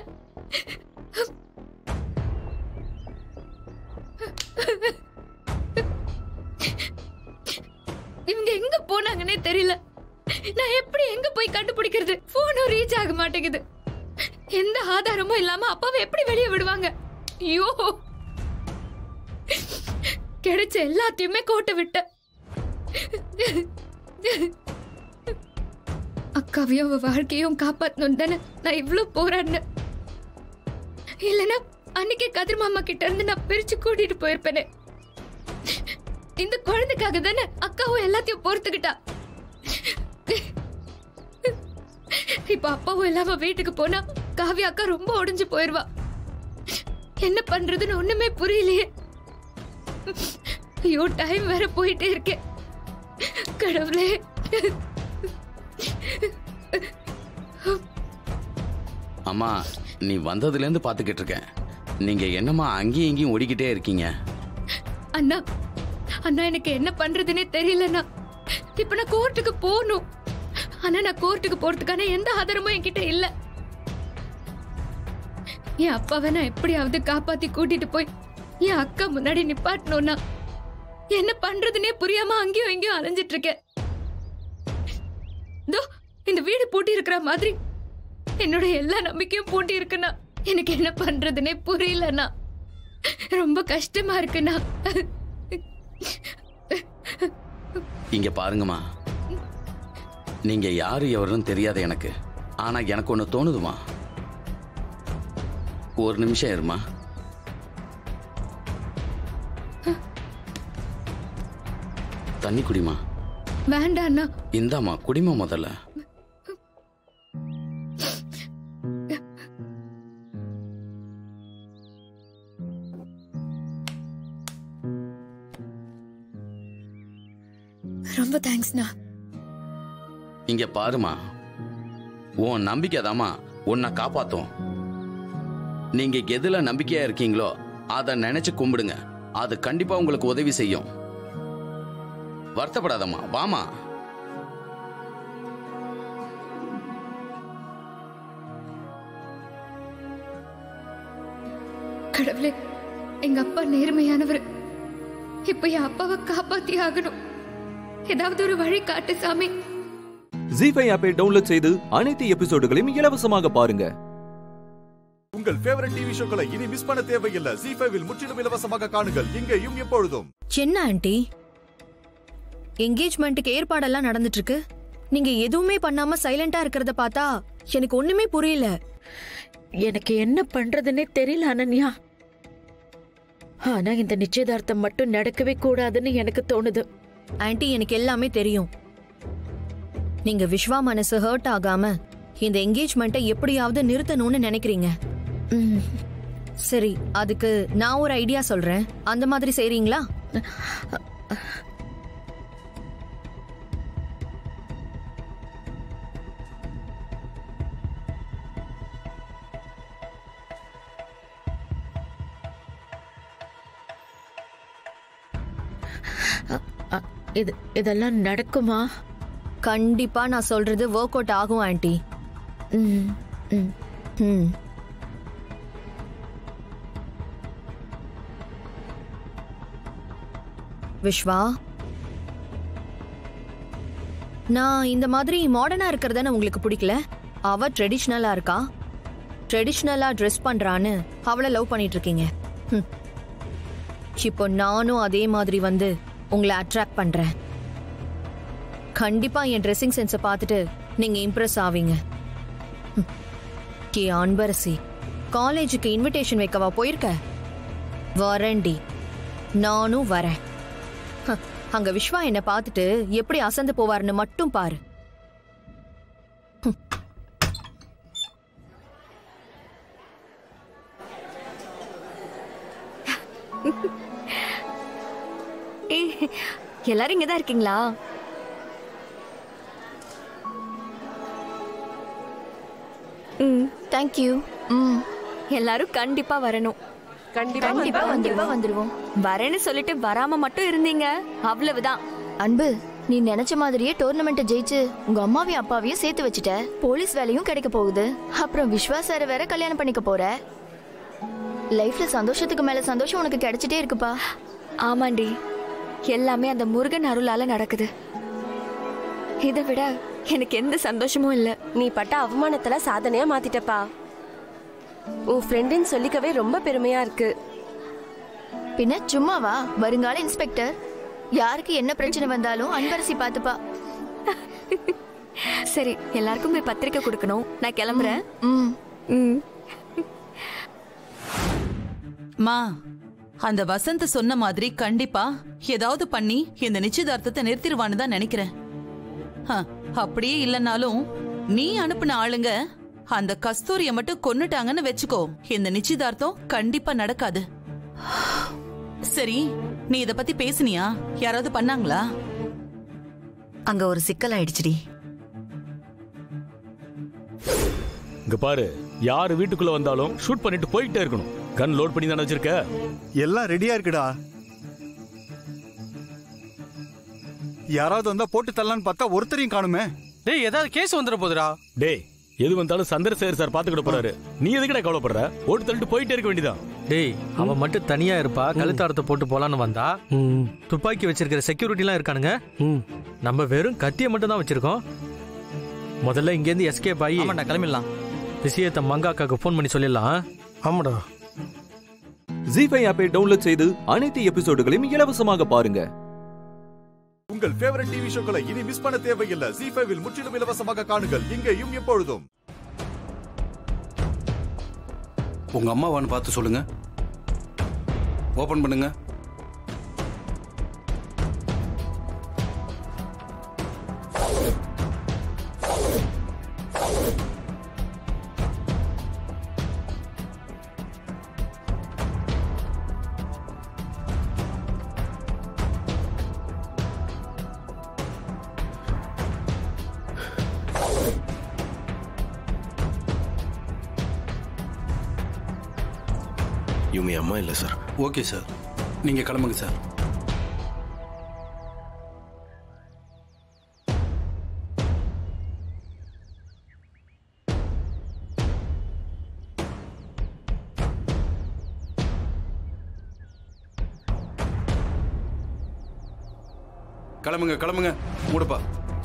இவங்க எங்க போனாங்கன்னே தெரியல. நான் எப்படி எங்க போய் கண்டுபிடிக்கிறது? போனும் ரீச் ஆக மாட்டேங்குது. எந்த ஆதாரமும் இல்லாம அப்பாவை எப்படி வெளியே விடுவாங்க? ஐயோ, கிடைச்ச எல்லாத்தையுமே கோட்டை விட்ட. அக்காவையும் அவ வாழ்க்கையும் காப்பாத்தணும் தானே நான் இவ்ளோ போராடினேன். இல்லனா அன்னைக்கே கதிர் மாமா கிட்ட இருந்து நான் பிரிச்சு கூட்டிட்டு போயிருப்பேனே. இந்த குழந்தைக்காக தானே அக்காவும் எல்லாத்தையும் பொறுத்துக்கிட்டா. இப்ப அப்பாவும் இல்லாம வீட்டுக்கு போனா காவியா அக்கா ரொம்ப உடைஞ்சு போயிருவா. என்ன பண்றதுன்னு ஒண்ணுமே புரியலையே. ஐயோ, டைம் வேற போயிட்டே இருக்கேன். கடவுளே, அம்மா நீ வந்ததுல இருந்து பாத்துக்கிட்டு இருக்கேன். நீங்க என்னமா அங்கேயும் இங்கேயும் ஓடிக்கிட்டே இருக்கீங்க? அண்ணா அண்ணா எனக்கு என்ன பண்றதுன்னே தெரியலண்ணா. இப்ப நான் கோர்ட்டுக்கு போகணும். ஆனா நான் கோர்ட்டுக்கு போறதுக்கான எந்த ஆதாரமும் என்கிட்ட இல்ல. என் அப்பாவை நான் எப்படியாவது காப்பாத்தி கூட்டிட்டு போய் என் அக்கா முன்னாடி நிப்பாட்டணும்னா என்ன பண்றதுன்னே புரியாம அங்கேயும் இங்கேயும் அலைஞ்சிட்டு இருக்கேன். இந்த வீடு பூட்டி இருக்கிற மாதிரி என்னோட எல்லா நம்பிக்கையும் பூட்டி இருக்குண்ணா. எனக்கு என்ன பண்றதுன்னே புரியலண்ணா. ரொம்ப கஷ்டமா இருக்குண்ணா. இங்க பாருங்கம்மா, நீங்க யாரு எவரும் தெரியாத எனக்கு. ஆனா எனக்கு ஒண்ணு தோணுதுமா. ஒரு நிமிஷம் இருமா. தண்ணி குடிமா. வேண்டாண்ணா. இந்தாமா குடிமா முதல்ல. ரொம்ப தேங்க்ஸ்ண்ணா. இங்க பாருமா, உன் நம்பிக்கை தாமா உன்னை காப்பாத்தும். நீங்க எதுல நம்பிக்கையா இருக்கீங்களோ அதை நினைச்சு கும்பிடுங்க. அது கண்டிப்பா உங்களுக்கு உதவி செய்யும். வருத்தப்படாதம்மா, வாமா. கடவுளே, எங்க அப்பா நேர்மையானவர். இப்ப என் அப்பாவை காப்பாத்தி ஆகணும். ஏதாவது ஒரு வழி காட்டு சாமி. ஜீ5 ஆப்பை டவுன்லோட் செய்து அனைத்து எபிசோடுகளையும் இலவசமாக பாருங்க. உங்கள் ஃபேவரட் டிவி ஷோக்களை இனி மிஸ் பண்ண தேவையில்லை. ஜீ5 முற்றிலும் இலவசமாக காணுங்கள், இங்கேயும் எப்பொழுதும். என்ன ஆண்டி, என்கேஜ்மெண்ட்டுக்கு ஏற்பாடெல்லாம் நடந்துட்டு இருக்கு. நீங்க எதுவுமே பண்ணாம சைலண்டா இருக்கிறத பார்த்தா எனக்கு ஒண்ணுமே புரியல. எனக்கு என்ன பண்றதுன்னே தெரியல அனன்யா. ஆனா இந்த நிச்சயதார்த்தம் மட்டும் நடக்கவே கூடாதுன்னு எனக்கு தோணுது. ஆண்டி, எனக்கு எல்லாமே தெரியும். நீங்க விஸ்வா மனசு ஹர்ட் ஆகாம இந்த என்கேஜ்மெண்ட்டை எப்படியாவது நிறுத்தணும்னு நினைக்கிறீங்க. சரி, அதுக்கு நான் ஒரு ஐடியா சொல்றேன். அந்த மாதிரி செய்றீங்களா? இதெல்லாம் நடக்குமா? கண்டிப்பா நான் சொல்றது ஒர்க் அவுட் ஆகும் ஆண்டி. விஸ்வா, நான் இந்த மாதிரி மாடர்னா இருக்கிறதான உங்களுக்கு பிடிக்கல. அவ ட்ரெடிஷ்னலா இருக்கா, ட்ரெடிஷ்னலா ட்ரெஸ் பண்றான்னு அவளை லவ் பண்ணிட்டு இருக்கீங்க. இப்போ நானும் அதே மாதிரி வந்து உங்களை அட்ராக்ட் பண்றேன். கண்டிப்பா என் ட்ரெஸ்ஸிங் சென்ஸை பார்த்துட்டு நீங்க இம்ப்ரெஸ் ஆவீங்க. கே அன்பரசி, காலேஜுக்கு இன்விடேஷன் வைக்கவா போயிருக்க? வரேன்டி, நானும் வரேன். அங்க விஸ்வா என்ன பார்த்துட்டு எப்படி அசந்து போவார்னு மட்டும் பாரு. எல்லாரும் இங்கதான் இருக்கீங்களா? தேங்க்யூ. எல்லாரும் கண்டிப்பா வரணும். கண்டிப்பா வந்துருவோம். வரேன்னு சொல்லிட்டு வராம மட்டும் இருந்தீங்க, அவ்வளவுதான். அன்பு, நீ நினைச்ச மாதிரியே டோர்னமெண்ட் ஜெயிச்சு உங்க அம்மாவையும் அப்பாவையும் சேர்த்து வச்சுட்ட. போலீஸ் வேலையும் கிடைக்க போகுது. அப்புறம் விஸ்வாசார வேற கல்யாணம் பண்ணிக்க போற. லைஃப்ல சந்தோஷத்துக்கு மேல சந்தோஷம் உனக்கு கிடைச்சிட்டே இருக்குப்பா. ஆமாண்டி, எல்லாமே அந்த முருகன் அருளால நடக்குது. இதை விட எனக்கு எந்த சந்தோஷமும் இல்ல. நீ பட்ட அவமானத்துல சாதனையா மாத்திட்டப்பா. உன் ஃப்ரெண்டுன்னு சொல்லிக்கவே ரொம்ப பெருமையா இருக்கு. பின்ன சும்மாவா? வருங்கால இன்ஸ்பெக்டர். யாருக்கு என்ன பிரச்சனை வந்தாலும் அன்பரசி பாத்துப்பா. சரி, எல்லாருக்கும் போய் பத்திரிக்கை கொடுக்கணும். நான் கிளம்புறேன். மா, அந்த வசந்த் சொன்ன மாதிரி கண்டிப்பா ஏதாவது பண்ணி இந்த நிச்சயதார்த்தத்தை நிறுத்திடுவான்னு தான் நினைக்கிறேன். அப்படியே இல்லைனாலும் நீ அனுப்பின ஆளுங்க அந்த கஸ்தூரிய மட்டும் கொன்னுட்டாங்கன்னு வெச்சுக்கோ, இந்த நிச்சயதார்த்தம் கண்டிப்பா நடக்காது. சரி, நீ இத பத்தி பேசுனியா? யாராவது பண்ணாங்களா? அங்க ஒரு சிக்கல் ஆயிடுச்சுடி. இங்க பாரு, யாரு வீட்டுக்குள்ள வந்தாலும் ஷூட் பண்ணிட்டு போயிட்டே இருக்கணும். கன் லோட் பண்ணி தானே வச்சிருக்க? எல்லாம் ரெடியா இருக்குடா. யாராவது வந்தா போட்டு தள்ளலான்னு பார்த்தா ஒருத்தரையும் காணுமே. டேய் ஏதாவது கேஸ் வந்துட போதுடா. டேய் எது வந்தாலும் சந்திரசேகர் சார் பாத்துக்கிட்டு போறாரு. நீ எதுக்குடா கவலைப்படுற? போட்டு தள்ளிட்டு போயிட்டே இருக்க வேண்டியதான். டேய் அவன் மட்டும் தனியா இருப்பா, கழுத்தாரத்தை போட்டு போலான்னு வந்தா துப்பாக்கி வச்சிருக்கிற செக்யூரிட்டி எல்லாம் இருக்கானுங்க. நம்ம வெறும் கத்தியை மட்டும் தான் வச்சிருக்கோம். முதல்ல இங்க இருந்து எஸ்கேப் ஆகி கிளம்பிடலாம். விஷயத்தை மங்காக்காக்கு போன் பண்ணி சொல்லிடலாம். ஆமாடா. ஜீஃபை ஆப்பை டவுன்லோட் செய்து அனைத்து எபிசோடுகளையும் இலவசமாக பாருங்க. உங்கள் ஃபேவரட் டிவி ஷோக்களை இனி மிஸ் பண்ண தேவையில்லை. ஜீஃபைவில் முற்றிலும் இலவசமாக காணுங்கள், இங்கேயும் எப்பொழுதும். உங்க அம்மாவான்னு பார்த்து சொல்லுங்க. ஓபன் பண்ணுங்க. இவங்க அம்மா இல்லை சார். ஓகே சார், நீங்க கிளம்புங்க சார். கிளம்புங்க கிளம்புங்க, மூடுப்பா.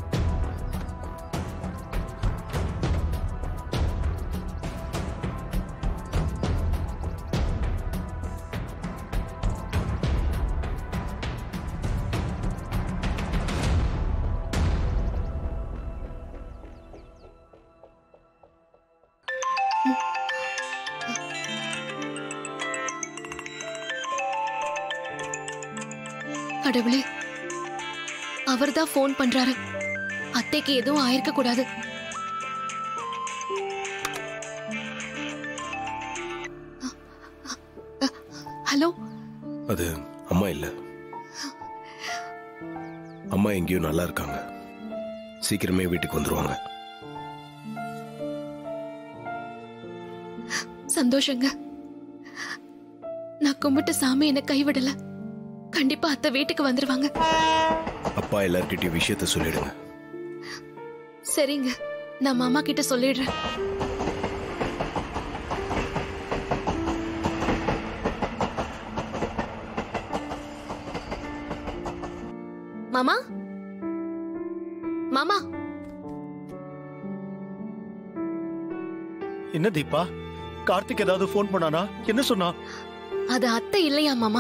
கடவுளே, அவர்தான் போன் பண்றாரு. அத்தைக்கு எதுவும் ஆயிருக்க கூடாது. ஹலோ. அது அம்மா இல்ல. அம்மா எங்கேயும் நல்லா இருக்காங்க. சீக்கிரமே வீட்டுக்கு வந்துருவாங்க. சந்தோஷங்க. நான் கும்பிட்ட சாமி என்ன கைவிடல. கண்டிப்பா அத்தை வீட்டுக்கு வந்துருவாங்க. அப்பா எல்லார்கிட்டயும் விஷயத்த சொல்லிடுங்க. சரிங்க, நான் மாமா கிட்ட சொல்லிடுறேன். மாமா, மாமா. என்ன தீபா, கார்த்திக் ஏதாவது போன் பண்ணானா? என்ன சொன்னா? அது அத்தை இல்லையா மாமா?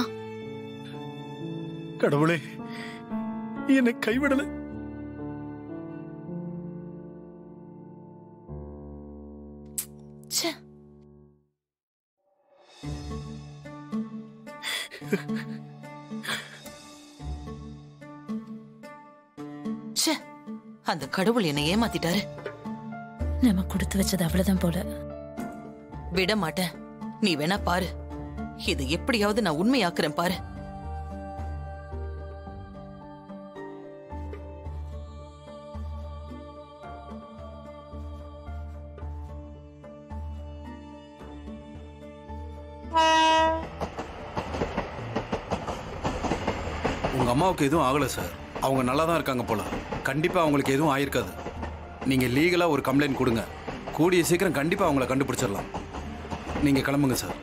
கடவுளே, என்னை கைவிடல. அந்த கடவுள் என்னை ஏமாத்திட்டாரு. நம்ம கொடுத்து வச்சது அவ்வளவுதான் போல. விட மாட்டேன். நீ வேணா பாரு, இதை எப்படியாவது நான் உண்மையாக்குறேன் பாரு. உங்க அம்மாவுக்கு எதுவும் ஆகல சார். அவங்க நல்லா தான் இருக்காங்க போல. கண்டிப்பா அவங்களுக்கு எதுவும் ஆயிருக்காது. நீங்க லீகலா ஒரு கம்ப்ளைண்ட் கொடுங்க. கூடிய சீக்கிரம் கண்டிப்பா அவங்கள கண்டுபிடிச்சிடலாம். நீங்க கிளம்புங்க சார்.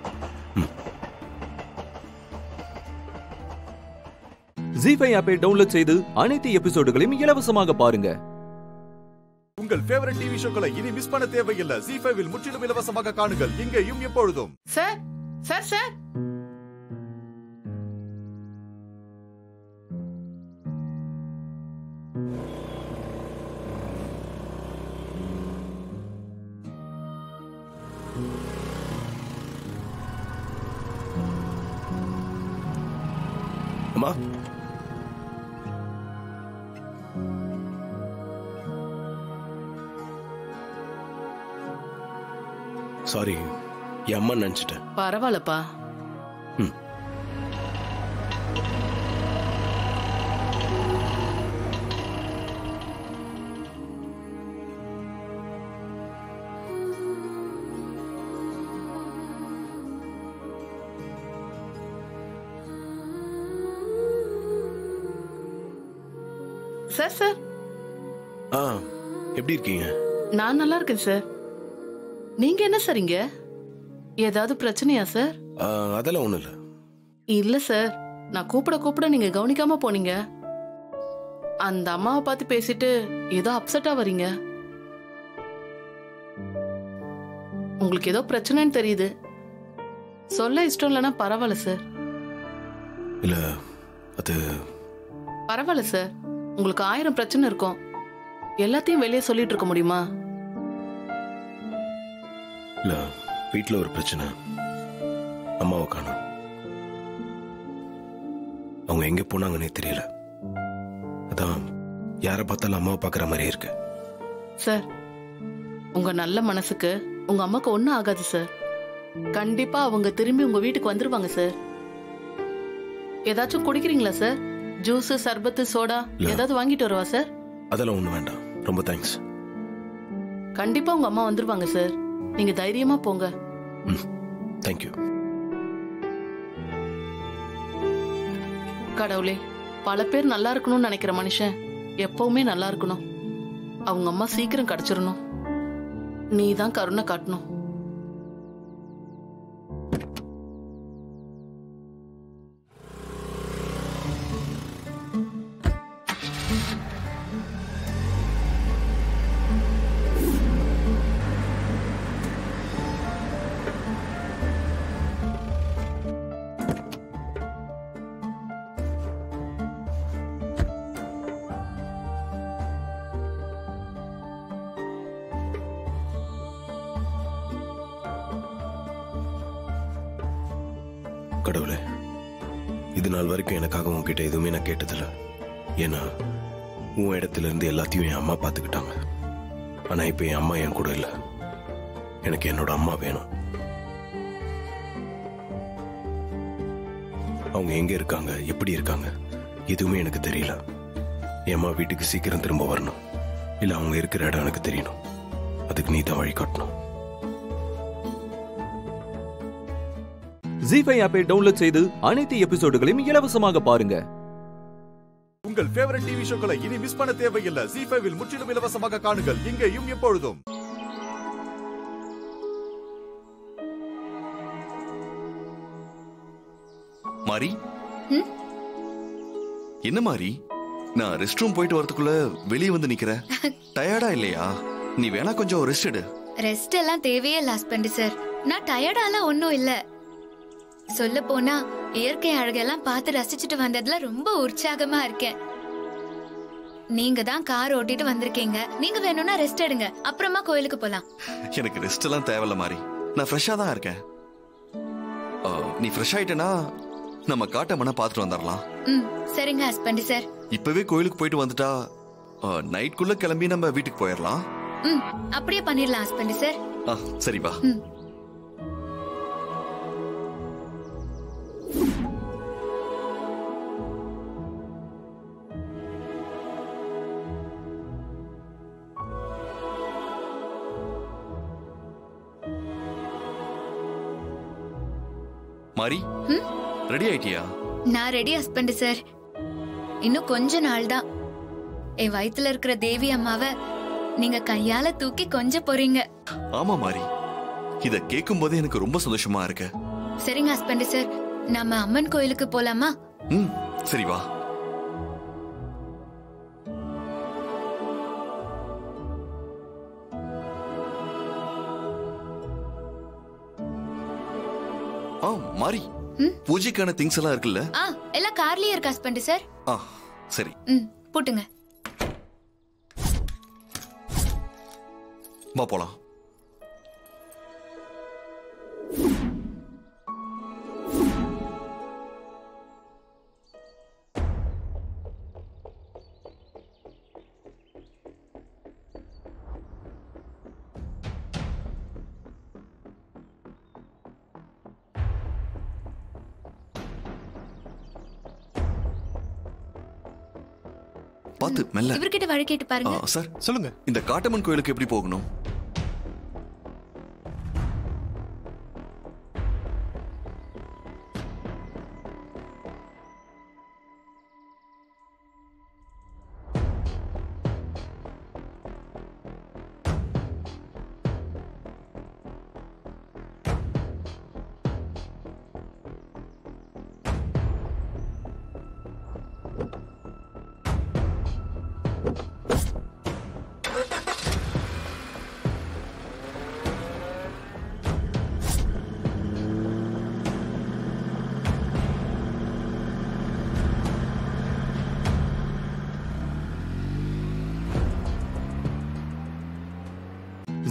ஜீஃபை ஆப்பை டவுன்லோட் செய்து அனைத்து எபிசோடுகளையும் இலவசமாக பாருங்க. உங்கள் ஃபேவரட் டிவி ஷோக்களை இனி மிஸ் பண்ண தேவையில்லை. ஜீஃபைவில் முற்றிலும் இலவசமாக காணுங்கள், இங்கேயும் எப்பொழுதும். சார் சார் சார், அம்மா, சாரி, என் அம்மா நினைச்சிட்டேன். பரவாயில்லப்பா. சார் சார் எப்படி இருக்கீங்க? நான் நல்லா இருக்கேன் சார். நீங்க என்ன சார் இங்க? ஏதாவது பிரச்சனையா சார்? அதெல்லாம் ஒண்ணும் இல்ல. இல்ல சார், நான் கூப்பிட நீங்க கவனிக்காம போனீங்க. அந்த அம்மாவை பார்த்து பேசிட்டு ஏதோ அப்செட்டா வரீங்க. உங்களுக்கு ஏதோ பிரச்சனைன்னு தெரியுது. சொல்ல இஷ்டம் இல்லைன்னா பரவாயில்ல சார். இல்ல அது பரவாயில்ல சார், உங்களுக்கு 1000 பிரச்சனை இருக்கும். எல்லாத்தையும் வெளியே சொல்லிட்டு இருக்க முடியுமா? இல்ல வீட்டுல ஒரு பிரச்சனை. அம்மாவை காணோம். அவங்க எங்க போனாங்கன்னே தெரியல. அதான் யாரை பார்த்தாலும் அம்மாவை பார்க்குற மாதிரியே இருக்கு. சார், உங்க நல்ல மனசுக்கு உங்க அம்மாக்கு ஒன்றும் ஆகாது சார். கண்டிப்பா அவங்க திரும்பி உங்க வீட்டுக்கு வந்துருவாங்க சார். ஏதாச்சும் குடிக்கிறீங்களா சார்? ஜூஸ், சர்பத்து, சோடா ஏதாவது வாங்கிட்டு வருவா சார்? அதெல்லாம் ஒண்ணு வேண்டாம், ரொம்ப தேங்க்ஸ். கண்டிப்பா உங்க அம்மா வந்துருவாங்க சார், நீங்க தைரியமா போங்க. தேங்க்யூ. கடவுளே, பல பேர் நல்லா இருக்கணும்னு நினைக்கிற மனுஷன் எப்பவுமே நல்லா இருக்கணும். அவங்க அம்மா சீக்கிரம் கிடைச்சிடணும். நீ தான் கருணை காட்டணும். கடவுளே, இது நாள் வரைக்கும் எனக்காக உன்கிட்ட எதுவுமே நான் கேட்டதில்ல. ஏன்னா உன் இடத்துல இருந்து எல்லாத்தையும் என் அம்மா பார்த்துக்கிட்டாங்க. ஆனா இப்ப என் அம்மா என் கூட இல்ல. எனக்கு என்னோட அம்மா வேணும். அவங்க எங்க இருக்காங்க, எப்படி இருக்காங்க, எதுவுமே எனக்கு தெரியல. என் அம்மா வீட்டுக்கு சீக்கிரம் திரும்ப வரணும். இல்ல அவங்க இருக்கிற இடம் எனக்கு தெரியணும். அதுக்கு நீ தான் வழி காட்டணும். ஜீ5 ஆப்பை டவுன்லோட் செய்து அனைத்து எபிசோடுகளையும் இலவசமாக பாருங்க. உங்கள் ஃபேவரட் டிவி ஷோக்களை இனி மிஸ் பண்ண தேவையில்லை. ஜீ5 முற்றிலும் இலவசமாக காணுங்கள், இங்கேயும் எப்பொழுதும். மாரி, என்ன மாரி, நான் ரெஸ்ட் ரூம் போயிட்டு வரதுக்குள்ள வெளியே வந்து நிக்கிற. டயர்டா இல்லையா? நீ வேணா கொஞ்சம் ரெஸ்ட் எடு. ரெஸ்ட் எல்லாம் தேவையே இல்ல ஹஸ்பண்ட் சார். நான் டயர்டாலாம் ஒன்னும் இல்ல. சொல்ல போனா இயற்கை அழகெல்லாம் பார்த்து ரசிச்சுட்டு வந்ததுல ரொம்ப உற்சாகமா இருக்கேன். நீங்க தான் கார் ஓட்டிட்டு வந்திருக்கீங்க. நீங்க வேணும்னா ரெஸ்ட் எடுங்க, அப்புறமா கோயிலுக்கு போலாம். எனக்கு ரெஸ்ட் எல்லாம் தேவையில்ல மாரி, நான் ஃப்ரெஷ்ஷா தான் இருக்கேன். நீ ஃப்ரெஷ் ஆயிட்டனா நம்ம காட்டமனா பார்த்துட்டு வந்துடலாம். சரிங்க ஹஸ்பண்ட் சார். இப்பவே கோயிலுக்கு போயிட்டு வந்துட்டா நைட்குள்ள கிளம்பி நம்ம வீட்டுக்கு போயிடலாம். அப்படியே பண்ணிடலாம் ஹஸ்பண்ட் சார். சரி வா. மாரி, ரெடி ஆயிட்டியா? நான் ரெடி ஹஸ்பண்ட் சார். இன்னும் கொஞ்ச நாள் தான். என் வயித்துல இருக்கிற தேவி அம்மாவை நீங்க கையால தூக்கி கொஞ்சம் போறீங்க. ஆமா மாரி, இத கேட்கும் போதே எனக்கு ரொம்ப சந்தோஷமா இருக்கு. சரிங்க ஹஸ்பண்ட் சார், நம்ம அம்மன் கோயிலுக்கு போலாமா? சரி வா. மாரி, பூஜைக்கான திங்ஸ் எல்லாம் இருக்குல்ல? எல்லாம் கார்லயே இருக்கு ஹஸ்பண்ட் சார். சரி. போட்டுங்க. வா போலாம். பாத்து மெல்ல. இவர்கிட்ட வழி கேட்டு பாருங்க. சார் சொல்லுங்க, இந்த காட்டம்மன் கோயிலுக்கு எப்படி போகணும்?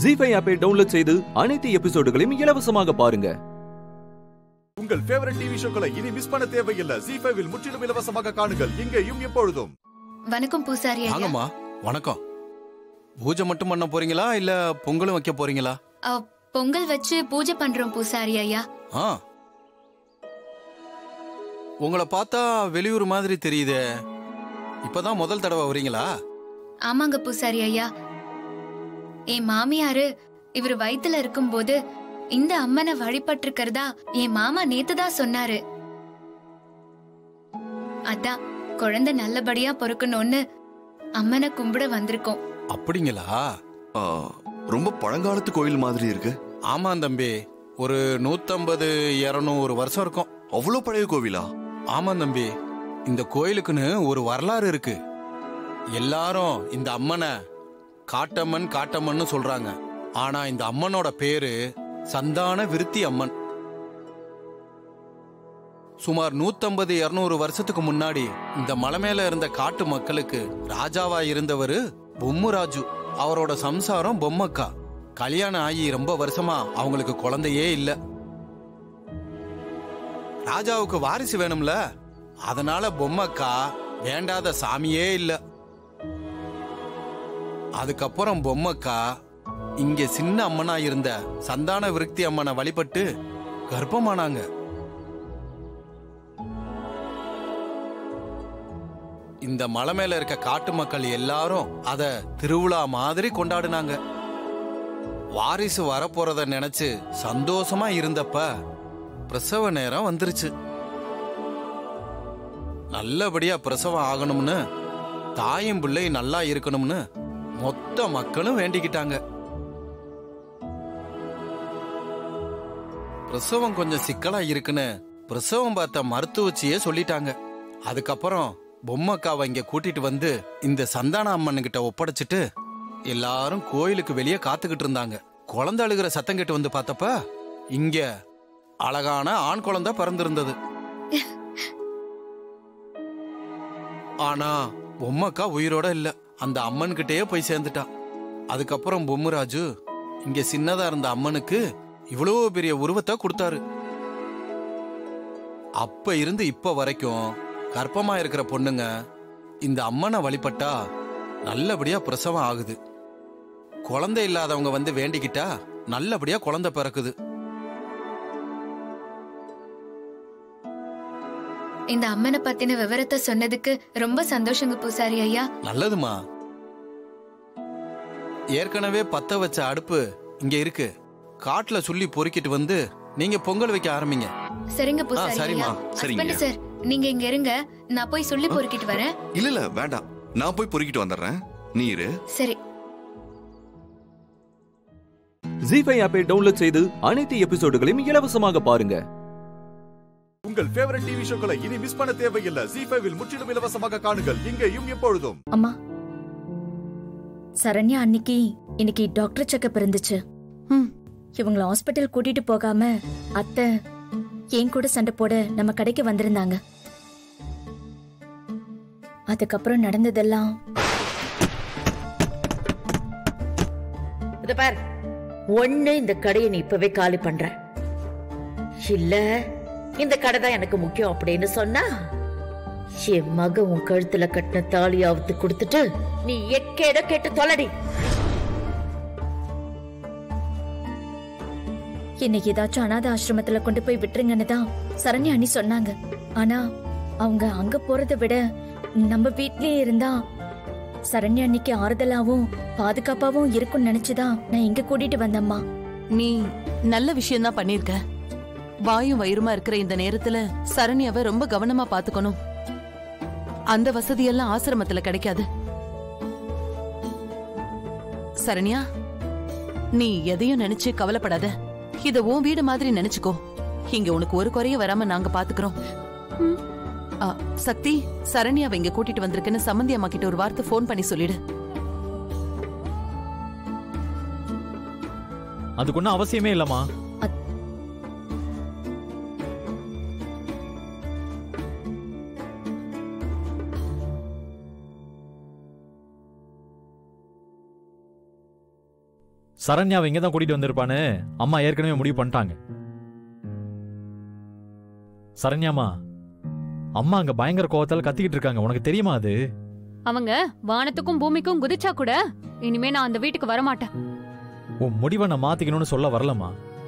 ஜி5 ஆப்பை டவுன்லோட் செய்து அனைத்து எபிசோடுகளையும் இலவசமாக பாருங்க. உங்கள் ஃபேவரட் டிவி ஷோக்களை இனி மிஸ் பண்ண தேவையில்லை. ஜி5 இல் முற்றிலும் இலவசமாக காணுங்கள் இங்கேயும் எப்பொழுதும். வணக்கம் பூசாரி ஐயா. வாங்கம்மா. வணக்கம். பூஜை மட்டும் பண்ண போறீங்களா இல்ல பொங்கலும் வைக்க போறீங்களா? பொங்கல் வச்சு பூஜை பண்றோம் பூசாரி ஐயா. உங்களை பார்த்தா வெளியூர் மாதிரி தெரியுதே. இப்பதான் முதல் தடவை வரீங்களா? ஆமாங்க பூசாரி ஐயா. என் மாமியாரு இவர் வயித்துல இருக்கும்போது இந்த அம்மனை வழிபட்டிருக்கிறதா என் மாமா நேத்துதான் சொன்னாரு. அதான் குழந்தை நல்லபடியா பொறுக்கணும்னு அம்மனை கும்பிட வந்திருக்கோம். அப்படிங்களா? ரொம்ப பழங்காலத்து கோயில் மாதிரி இருக்கு. ஆமா தம்பி, ஒரு 150-200 வருஷம் இருக்கும். அவ்வளவு பழைய கோவிலா? ஆமா தம்பி, இந்த கோயிலுக்குன்னு ஒரு வரலாறு இருக்கு. எல்லாரும் இந்த அம்மனை காட்டம்மன் காட்டம்மன்னு சொல்றாங்க. ஆனா இந்த அம்மனோட பேரு சந்தான விருத்தி அம்மன். சுமார் 150-200 வருஷத்துக்கு முன்னாடி இந்த மலை மேல இருந்த காட்டு மக்களுக்கு ராஜாவா இருந்தவரு பொம்முராஜு. அவரோட சம்சாரம் பொம்மக்கா. கல்யாணம் ஆகி ரொம்ப வருஷமா அவங்களுக்கு குழந்தையே இல்ல. ராஜாவுக்கு வாரிசு வேணும்ல, அதனால பொம்மக்கா வேண்டாத சாமியே இல்ல. அதுக்கப்புறம் பொம்மக்கா இங்க சின்ன அம்மனா இருந்த சந்தான விருத்தி அம்மனை வழிபட்டு கர்ப்பமானாங்க. இந்த மலை மேல இருக்க காட்டு மக்கள் எல்லாரும் அத திருவிழா மாதிரி கொண்டாடினாங்க. வாரிசு வரப்போறத நினைச்சு சந்தோஷமா இருந்தப்ப பிரசவ நேரம் வந்துருச்சு. நல்லபடியா பிரசவம் ஆகணும்னு, தாயும் பிள்ளை நல்லா இருக்கணும்னு மொத்த மக்களும் வேண்டிக்கிட்டாங்க. பிரசவம் கொஞ்சம் சிக்கலா இருக்குன்னு பிரசவம் பார்த்த மருத்துவச்சியே சொல்லிட்டாங்க. அதுக்கப்புறம் பொம்மக்காவை இங்க கூட்டிட்டு வந்து இந்த சந்தான அம்மன் கிட்ட ஒப்படைச்சிட்டு எல்லாரும் கோயிலுக்கு வெளியே காத்துக்கிட்டு இருந்தாங்க. குழந்தை அழுகிற சத்தம் கேட்டு வந்து பார்த்தப்ப இங்க அழகான ஆண் குழந்தை பிறந்திருந்தது. ஆனா பொம்மக்கா உயிரோட இல்ல, அந்த அம்மன் கிட்டயே போய் சேர்ந்துட்டா. அதுக்கப்புறம் பொம்முராஜு இங்க சின்னதா இருந்த அம்மனுக்கு இவ்வளவு பெரிய உருவத்தை கொடுத்தாரு. அப்ப இருந்து இப்ப வரைக்கும் கர்ப்பமா இருக்கிற பொண்ணுங்க இந்த அம்மனை வழிபட்டா நல்லபடியா பிரசவம் ஆகுது. குழந்தை இல்லாதவங்க வந்து வேண்டிக்கிட்டா நல்லபடியா குழந்தை பிறக்குது. இந்த அம்மனை பத்தின விவரத்தை சொன்னதுக்கு ரொம்ப சந்தோஷங்க பூசாரி ஐயா. நல்லதுமா. ஏற்கனவே பத்த வச்ச அடுப்பு இங்க இருக்கு. காட்டுல சொல்லி பொறுக்கிட்டு வந்து நீங்க பொங்கல் வைக்க ஆரம்பிங்க. சரிங்க பூசாரி ஐயா. சரிம்மா, சரிங்க. ஹஸ்பண்ட் சார், நீங்க இங்க இருங்க, நான் போய் சொல்லி பொறுக்கிட்டு வரேன். இல்ல வேண்டாம், நான் போய் பொறுக்கிட்டு வந்துடுறேன், நீ இரு. சரி. ஜி5 ஆப்பை டவுன்லோட் செய்து அனைத்து எபிசோடுகளையும் இலவசமாக பாருங்க. உங்கள் ஃபேவரட் டிவி ஷோக்களை இனி மிஸ் பண்ண தேவையில்லை. ஜி5 இல் முற்றிலும் இலவசமாக காணுங்கள் இங்கேயும் எப்பொழுதும். அம்மா, சரண்யா அன்னைக்கு இன்னைக்கு டாக்டர் செக்கப் இருந்துச்சு. இவங்கள ஹாஸ்பிட்டல் கூட்டிட்டு போகாம அத்தை என் கூட சண்டை போட நம்ம கடைக்கு வந்திருந்தாங்க. அதுக்கப்புறம் நடந்ததெல்லாம் இத பார், ஒண்ணு இந்த கடையை நீ இப்பவே காலி பண்ற, இல்ல இந்த கடை தான் எனக்கு முக்கியம் அப்படின்னு சொன்னா என் மக உன் கழுத்துல கட்டின தாலியாவது கொடுத்துட்டு நீ எக்கேட கேட்டு தொலைடி. இன்னைக்கு ஏதாச்சும் அனாதை ஆசிரமத்துல கொண்டு போய் விட்டுருங்கன்னு தான் சரண்யா அண்ணி சொன்னாங்க. ஆனா அவங்க அங்க போறதை விட நம்ம வீட்லயே இருந்தா சரண்யா அன்னிக்கு ஆறுதலாவும் பாதுகாப்பாவும் இருக்கும்னு நினைச்சுதான் நான் இங்க கூட்டிட்டு வந்தம்மா. நீ நல்ல விஷயம் தான் பண்ணிருக்க. வாயும் வயிறுமா இருக்கிற இந்த நேரத்துல சரண்யாவை ரொம்ப கவனமா பாத்துக்கணும். அந்த வசதியெல்லாம் ஆசிரமத்துல கிடைக்காது. சரண்யா, நீ எதையும் நினைச்சு கவலைப்படாத. இத உன் வீடு மாதிரி நினைச்சுக்கோ. இங்க உனக்கு ஒரு குறைய வராம நாங்க பாத்துக்கிறோம். சக்தி, சரண்யாவை இங்க கூட்டிட்டு வந்திருக்குன்னு சம்மந்தி அம்மா கிட்ட ஒரு வார்த்தை போன் பண்ணி சொல்லிடு. அதுக்கு ஒன்றும் அவசியமே இல்லம்மா. சரண்யாவை இங்க தான் கூட்டிட்டு வந்திருப்பான்னு அம்மா ஏற்கனவே முடிவு பண்ணிட்டாங்க. சரண்யாமா, அம்மா அங்க பயங்கர கோவத்தால கத்திக்கிட்டு இருக்காங்க. உனக்கு தெரியுமா அது? அவங்க வானத்துக்கும் பூமிக்கும் குதிச்சா கூட இனிமே நான் அந்த வீட்டுக்கு வரமாட்டேன். உன் முடிவை நான் மாத்திக்கணும்னு சொல்ல வரலமா.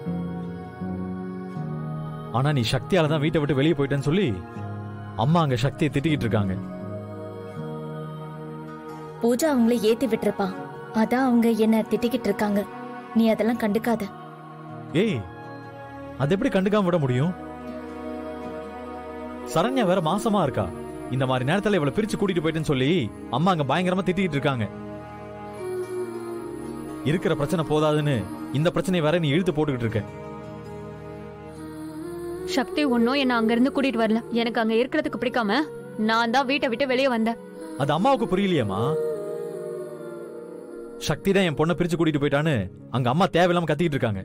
ஆனா நீ சக்தியால தான் வீட்டை விட்டு வெளியே போயிட்டேன்னு சொல்லி அம்மா அங்க சக்தியை திட்டிக்கிட்டு இருக்காங்க. பூஜா அவங்கள ஏத்தி விட்டுருப்பா, அதான் அவங்க என்ன திட்டிக்கிட்டு இருக்காங்க. நீ அதெல்லாம் கண்டுக்காத. ஏய், அது எப்படி கண்டுக்காம விட முடியும்? சரண்யா வேற மாசமா இருக்கா. இந்த மாதிரி நேரத்துல இவளை பிரிச்சு கூட்டிட்டு போயிட்டேன்னு சொல்லி அம்மா அங்க பயங்கரமா திட்டிக்கிட்டு இருக்காங்க. இருக்கிற பிரச்சனை போதாதுன்னு இந்த பிரச்சனை வேற நீ இழுத்து போட்டுக்கிட்டு இருக்க. சக்தி ஒன்னும் என்ன அங்க இருந்து கூட்டிட்டு வரல. எனக்கு அங்க இருக்கிறதுக்கு பிடிக்காம நான் தான் வீட்டை விட்டு வெளியே வந்தேன். அது அம்மாவுக்கு புரியலையேமா. சக்தி தான் என் பொண்ணை பிரிச்சு கூட்டிட்டு போயிட்டான்னு அங்க அம்மா தேவையில்லாம கத்திக்கிட்டு இருக்காங்க.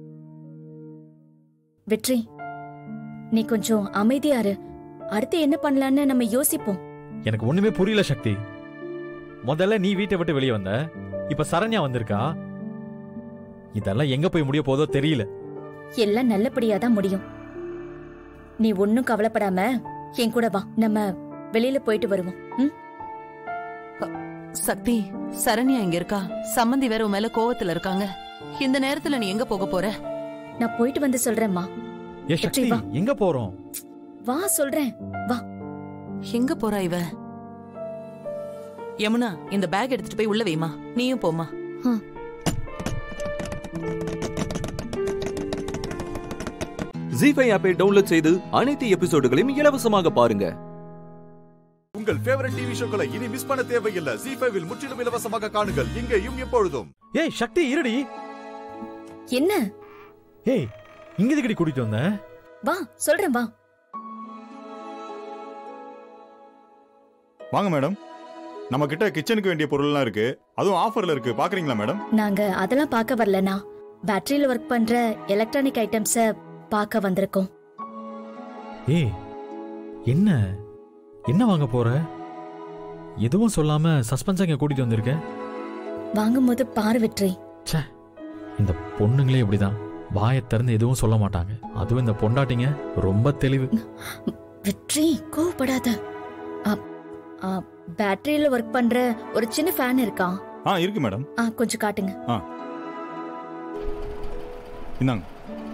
வெற்றி, நீ கொஞ்சம் அமைதியாரு. அடுத்து என்ன பண்ணலான்னு நம்ம யோசிப்போம். எனக்கு ஒண்ணுமே புரியல சக்தி. முதல்ல நீ வீட்டை விட்டு வெளியே வந்த, இப்ப சரண்யா வந்திருக்கா. இதெல்லாம் எங்க போய் முடிய போதோ தெரியல. எல்லாம் நல்லபடியா தான் முடியும். நீ ஒன்னும் கவலைப்படாம என் கூட வா, நம்ம வெளியில போயிட்டு வருவோம். சக்தி, சரண்யா இங்க இருக்கா. சம்மந்தி வேற உன் மேல கோவத்துல இருக்காங்க. இந்த நேரத்துல நீ எங்க போக போற? நான் போயிட்டு வந்து சொல்றேன்மா. ஏ சக்தி, எங்க போறோம்? வா சொல்றேன், வா. எங்க போறா இவ? யமுனா, இந்த பேக் எடுத்துட்டு போய் உள்ள வைமா. நீயும் போமா. ZEE5 ஆப்பை டவுன்லோட் செய்து அனைத்து எபிசோடுகளையும் இலவசமாக பாருங்க. உங்கள் ஃபேவரட் டிவி ஷோக்களை இனி மிஸ் பண்ண தேவையில்லை. ZEE5 இல் முற்றிலும் இலவசமாக காணுங்கள், இங்கேயும் எப்பொழுதும். ஏய் சக்தி, இருடி. என்ன? ஏய், இங்க எதுக்கு கூட்டிட்டு வந்த? வா சொல்றேன், வா. வாங்க மேடம், நம்ம கிட்ட கிச்சனுக்கு வேண்டிய பொருள்லாம் இருக்கு. அதுவும் ஆஃபர்ல இருக்கு, பாக்குறீங்களா மேடம்? நாங்க அதெல்லாம் பார்க்க வரலனா, பேட்டரியில ஒர்க் பண்ற எலக்ட்ரானிக் ஐட்டம்ஸ பார்க்க வந்திருக்கோம். ஏய், என்ன என்ன வாங்க போற? எதுவும் சொல்லாம சஸ்பென்ஸா இங்க கூட்டிட்டு வந்திருக்க. வாங்கும்போது பாரு வெற்றி. ச்சே, இந்த பொண்ணுங்களே இப்படிதான், வாயை திறந்து எதுவும் சொல்ல மாட்டாங்க. அதுவும் இந்த பொண்டாட்டிங்க ரொம்ப தெளிவு. வெற்றி, கோவப்படாத. பேட்டரியில ஒர்க் பண்ற ஒரு சின்ன ஃபேன் இருக்கா? இருக்கு மேடம். கொஞ்சம் காட்டுங்க. இந்தாங்க.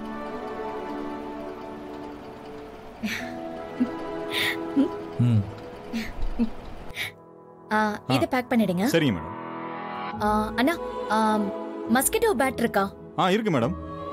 இத பேக் பண்ணிடுங்க. சரிங்க மேடம். அண்ணா, மஸ்கிட்டோ பேட் இருக்கா? இருக்கு மேடம்.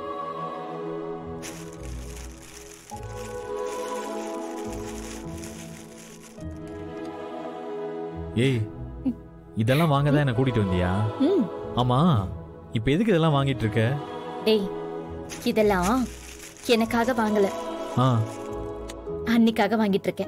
ஏய், இதெல்லாம் வாங்க தான் என்ன கூட்டிட்டு வந்தியா? ஆமா, இப்ப எதுக்கு இதெல்லாம் வாங்கிட்டு இருக்க? டேய், இதெல்லாம் எனக்காக வாங்கல, அன்னிக்காக வாங்கிட்டு இருக்கேன்.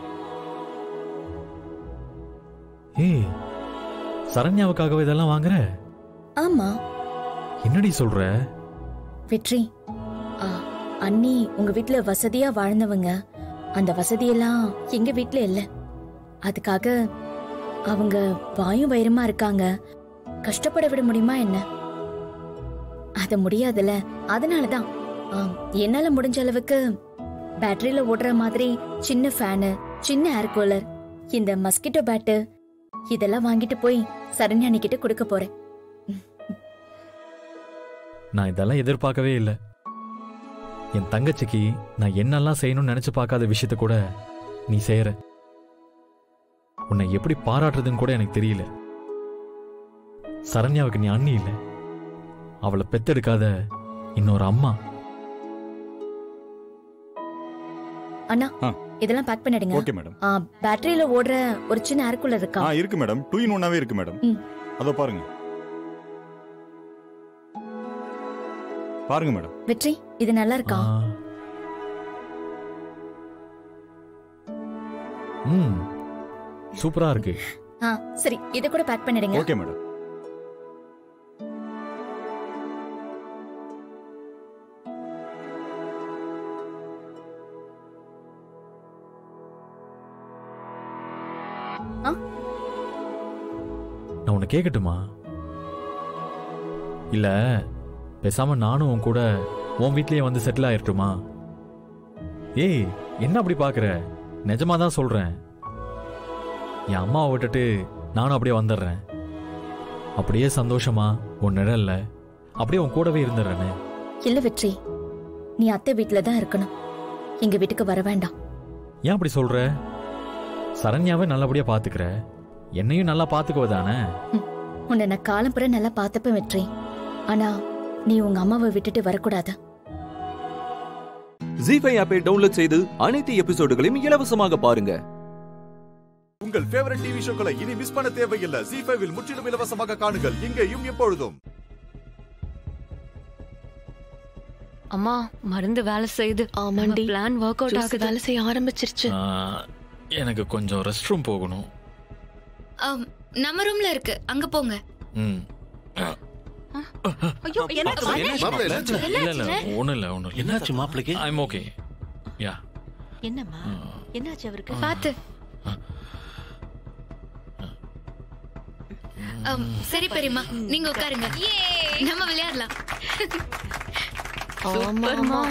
ஏய், சரண்யாவுக்காகவே இதெல்லாம் வாங்குற? ஆமா. என்னடி சொல்ற? வெற்றி, அண்ணி உங்க வீட்ல வசதியா வாழ்ந்தவங்க. அந்த வசதியெல்லாம் எங்க வீட்ல இல்ல. அதுக்காக அவங்க வாயும் வயிறுமா இருக்காங்க. கஷ்டப்பட விட முடியுமா என்ன? அது முடியாதுல. அதனாலதான் என்னால முடிஞ்ச அளவுக்கு பேட்டரியில ஓடுற மாதிரி சின்ன ஃபேனு, சின்ன ஏர் கூலர், இந்த மஸ்கிட்டோ பேட்டு இதெல்லாம் வாங்கிட்டு போய் சரண்யா கிட்ட கொடுக்க போறேன். நான் இதெல்லாம் எதிர்பார்க்கவே இல்லை. என் தங்கச்சிக்கு நான் என்னெல்லாம் செய்யணும்னு நினைச்சு பார்க்காத விஷயத்த கூட நீ செய்யற. உன்னை எப்படி பாராட்டுறதுன்னு கூட எனக்கு தெரியல. சரண்யாவுக்கு நீ அண்ணி இல்லை, அவளை பெத்தெடுக்காத இன்னொரு அம்மா. அண்ணா, இதெல்லாம் பேக் பண்ணிடுங்க. Okay madam. பேட்டரியில ஓடுற ஒரு சின்ன ஏர் கூலர் இருக்கா? இருக்கு மேடம். 2 in 1 இருக்கு மேடம். அதோ பாருங்க. பாருங்க மேடம். வெற்றி, இது நல்லா இருக்கா? சூப்பரா இருக்கு. சரி, இத கூட பேக் பண்ணிடுங்க. Okay madam. நான் உன்னை கேட்கட்டுமா? இல்ல பேசாம நானும் உன் கூட உன் வீட்லயே வந்து செட்டில் ஆயிரட்டுமா? ஏய், என்ன அப்படி பாக்குற? நிஜமா தான் சொல்றேன். என் அம்மாவை விட்டுட்டு நானும் அப்படியே வந்துடுறேன். அப்படியே சந்தோஷமா உன் நிழல்ல அப்படியே உன் கூடவே இருந்துடுறேன்னு. இல்ல வெற்றி, நீ அத்தை வீட்டுல தான் இருக்கணும். எங்க வீட்டுக்கு வர வேண்டாம். ஏன் அப்படி சொல்ற? சரண்யாவை நல்லபடியா பாத்துக்கிற, என்னையும் நல்லா பாத்துக்குவதானே? உன்னை நான் காலம்புற நல்லா பார்த்தப்ப வெற்றி. ஆனா நீ உங்க அம்மாவை விட்டுட்டு வரக்கூடாது. ஜீஃபை ஆப்பை டவுன்லோட் செய்து அனைத்து எபிசோடுகளையும் இலவசமாக பாருங்க. உங்கள் ஃபேவரட் டிவி ஷோக்களை இனி மிஸ் பண்ண தேவையில்லை. ஜீஃபைவில் முற்றிலும் இலவசமாக காணுங்கள், இங்கேயும் எப்பொழுதும். அம்மா, மருந்து வேலை செய்யுது. ஆமாண்டி, பிளான் ஒர்க் அவுட் ஆகுது. வேலை செய்ய ஆரம்பிச்சிருச்சு. எனக்கு கொஞ்சம் ரெஸ்ட் ரூம் போகணும். நம்ம ரூம்ல இருக்கு, அங்க போங்க. ஐயோ, என்னாச்சு மாப்பிளைக்கு? I am okay. யா. என்னம்மா என்னாச்சு அவருக்கு? பாத்து. சரி பெரியம்மா, நீங்க உட்காருங்க, நம்ம விளையாடலாம். ஆமாமா.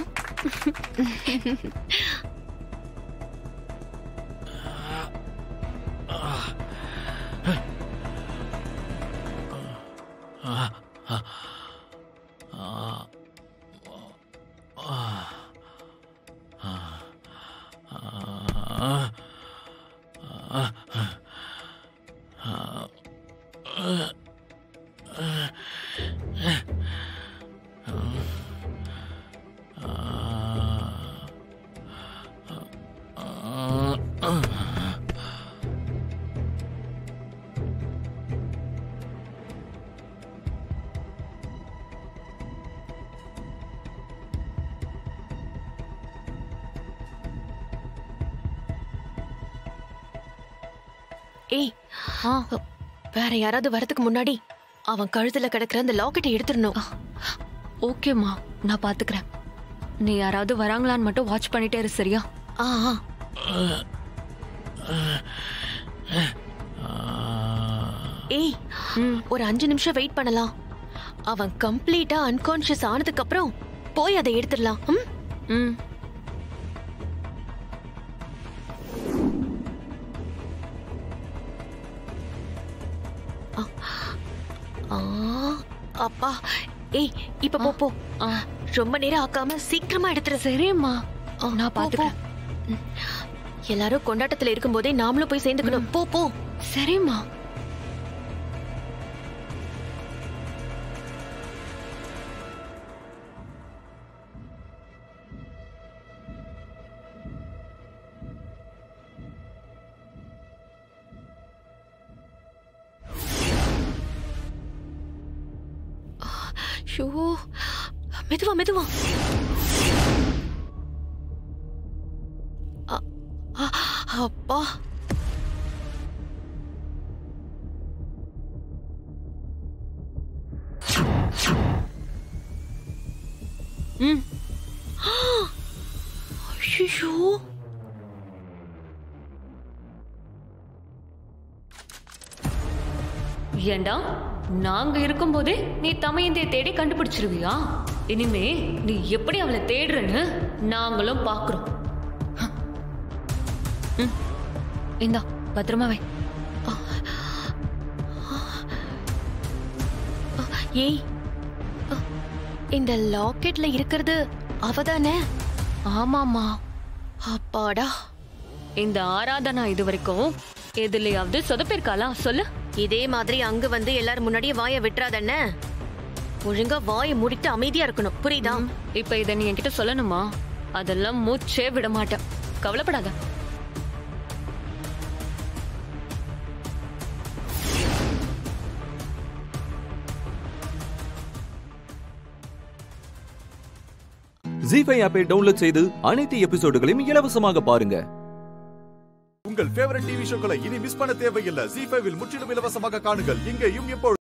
ஏய், வேற யாராவது வரதுக்கு முன்னாடி அவன் கழுத்துல கிடக்குற அந்த லாக்கெட்டை எடுத்துடணும். ஓகேம்மா, நான் பாத்துக்கிறேன். நீ யாராவது வராங்களான்னு மட்டும் வாட்ச் பண்ணிட்டே இரு, சரியா? ஏய், ஒரு 5 நிமிஷம் வெயிட் பண்ணலாம். அவன் கம்ப்ளீட்டா அன்கான்ஷியஸ் ஆனதுக்கு அப்புறம் போய் அதை எடுத்துடலாம். அப்பா, ஏய், இப்ப போ போ. ரொம்ப நேரம் ஆக்காம சீக்கிரமா எடுத்துற. சரிம்மா, நான் பாத்துக்கிறேன். எல்லாரும் கொண்டாட்டத்துல இருக்கும் போதே நாமளும் போய் சேர்ந்துக்கணும். போ போ. சரிம்மா. ஷோ, மெதுவா மெதுவா. அப்பா, ஐயோ, ஏண்டா, நாங்க இருக்கும் போதே நீ தமையந்தைய தேடி கண்டுபிடிச்சிருவியா? இனிமே நீ எப்படி அவளை தேடுறன்னு நாங்களும் பாக்குறோம். இந்தா, பத்திரமா வை. ஏய், இந்த லாக்கெட்ல இருக்கிறது அவதானே? ஆமாமா. அப்பாடா, இந்த ஆராதனா இது வரைக்கும் எதுலயாவது சொதப்பிருக்காளா சொல்லு? இதே மாதிரி அங்க வந்து எல்லாரும் முன்னாடியே வாய விட்டுறாதண்ணே. ஒழுங்கா வாயை மூடிட்டு அமைதியா இருக்கணும், புரியுதா? இப்ப இத நீ என்கிட்ட சொல்லணுமா? அதெல்லாம் மூச்சே விட மாட்டேன், கவலைப்படாத. ஜீஃபை ஆப்பை டவுன்லோட் செய்து அனைத்து எபிசோடுகளையும் இலவசமாக பாருங்க. உங்கள் ஃபேவரட் டிவி ஷோக்களை இனி மிஸ் பண்ண தேவையில்லை. ஜீஃபைவில் முற்றிலும் இலவசமாக காணுங்கள், இங்கேயும் எப்பொழுதும்.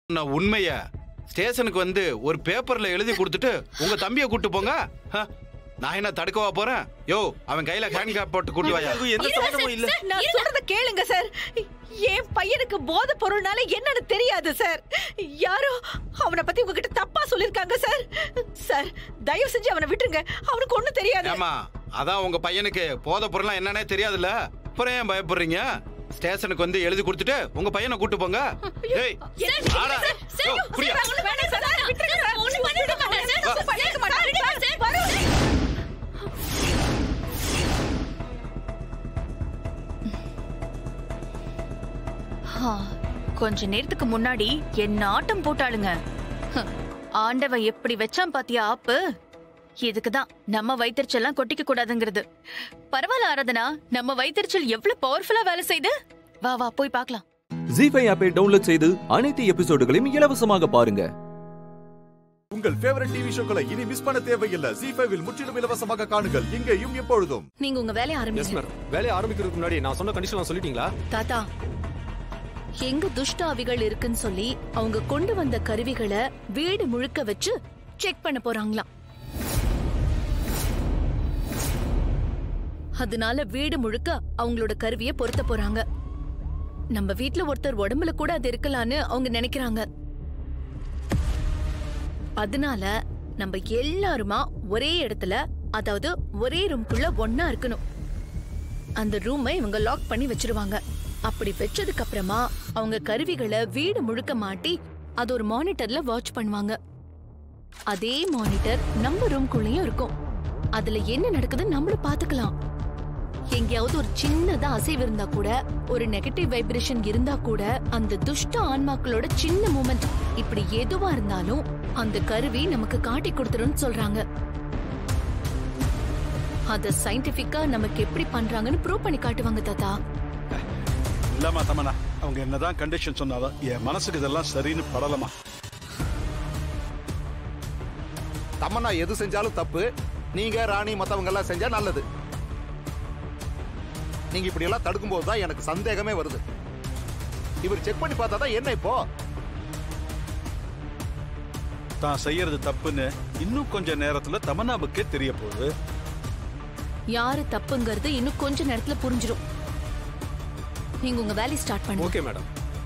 நான் உண்மைய ஸ்டேஷனுக்கு வந்து ஒரு பேப்பர்ல எழுதி கொடுத்துட்டு உங்க தம்பியை கூட்டு போங்க. நான் என்ன தடுக்கவா போறேன்? யோ, அவன் கையில ஹேண்ட் கேப் போட்டு கூட்டி வாயா. எந்த சம்பந்தமும் இல்ல. நான் சொல்றத கேளுங்க சார். என் பையனுக்கு போதை பொருள்னால என்னன்னு தெரியாது சார். யாரோ அவனை பத்தி உங்ககிட்ட தப்பா சொல்லிருக்காங்க சார். சார், தயவு செஞ்சு அவனை விட்டுருங்க. அவனுக்கு ஒண்ணும் தெரியாது. ஆமா, அதான் உங்க பையனுக்கு போதை பொருள்லாம் என்னன்னே தெரியாதுல்ல. அப்புறம் ஏன் பயப்படுறீங்க? ஸ்டேஷனுக்கு வந்து எழுதி கொடுத்துட்டு உங்க பையனை கூட்டு போங்க. ஏய், ஆடா. யோ, புரியா? வேணாம் சார், விட்டுருங்க சார். ஒண்ணும் பண்ணிட மாட்டேன் சார். பண்ணிட மாட்டேன் சார். வரும். கொஞ்ச நேரத்துக்கு முன்னாடி என்ன ஆட்டம் போட்டாளுங்க. ஆண்டவன் எப்படி வச்சான் பாத்தியா ஆப்பு. இதுக்குதான் நம்ம வயிற்றுச்செல்லாம் கொட்டிக்க கூடாதுங்கிறது. பரவாயில்ல ஆராதனா, நம்ம வயிற்றுச்சல் எவ்வளவு பவர்ஃபுல்லா வேலை செய்து. வா வா போய் பார்க்கலாம். ஜீ5 ஆப்பை டவுன்லோட் செய்து அனைத்து எபிசோடுகளையும் இலவசமாக பாருங்க. உங்கள் ஃபேவரட் டிவி ஷோக்களை இனி மிஸ் பண்ண தேவையில்லை. ஜீ5 முற்றிலும் இலவசமாக காணுங்கள், இங்கேயும் எப்பொழுதும். நீங்க உங்க வேலையை ஆரம்பிங்க. வேலையை ஆரம்பிக்கிறதுக்கு முன்னாடி நான் சொன்ன கண்டிஷன் சொல்லிட்டீங்களா? தாத்தா, எங்க துஷ்ட ஆவிகள் இருக்குன்னு சொல்லி அவங்க கொண்டு வந்த கருவிகளை வீடு முழுக்க வச்சு செக் பண்ண போறாங்களாம். அதனால வீடு முழுக்க அவங்களோட கருவியை பொருத்த போறாங்க. நம்ம வீட்ல ஒருத்தர் உடம்புல கூட அது இருக்கலான்னு அவங்க நினைக்கிறாங்க. அதனால நம்ம எல்லாருமா ஒரே இடத்துல, அதாவது ஒரே ரூம்குள்ள ஒன்னா இருக்கணும். அந்த ரூமை இவங்க லாக் பண்ணி வச்சிருவாங்க. அப்படி வச்சதுக்கு அப்புறமா அவங்க கருவிகளை வீடு முழுக்க மாட்டி அது ஒரு மானிட்டர்ல வாட்ச் பண்ணுவாங்க. அதே மானிட்டர் நம்ம ரூம்குள்ளேயும் இருக்கும். அதுல என்ன நடக்குதுன்னு நம்மளும் பாத்துக்கலாம். எங்கேயாவது ஒரு சின்னதா அசைவு இருந்தா கூட, ஒரு நெகட்டிவ் வைப்ரேஷன் இருந்தா கூட, அந்த துஷ்ட ஆன்மாக்களோட சின்ன மூமெண்ட், இப்படி எதுவா இருந்தாலும் அந்த கருவி நமக்கு காட்டி கொடுத்துருன்னு சொல்றாங்க. அத சயின்டிபிக்கா நமக்கு எப்படி பண்றாங்கன்னு ப்ரூவ் பண்ணி காட்டுவாங்க தாத்தா. இல்லம்மா தமனா, அவங்க என்னதான் கண்டிஷன் சொன்னாலும் என் மனசுக்கு இதெல்லாம் சரின்னு படலமா. தமனா எது செஞ்சாலும் தப்பு, நீங்க ராணி மத்தவங்க எல்லாம் செஞ்சா நல்லது. நீங்க இப்படி எல்லாம் தடுக்கும் போதுதான் எனக்கு சந்தேகமே வருது. இவர் செக் பண்ணி பார்த்தாதான் என்ன இப்போ தான் செய்யறது தப்புன்னு இன்னும் கொஞ்ச நேரத்துல தமன்னாவுக்கே தெரிய போகுது. யாரு தப்புங்கிறது இன்னும் கொஞ்ச நேரத்துல புரிஞ்சிடும். நீங்க உங்க வேலையை ஸ்டார்ட் பண்ணுங்க. Okay madam.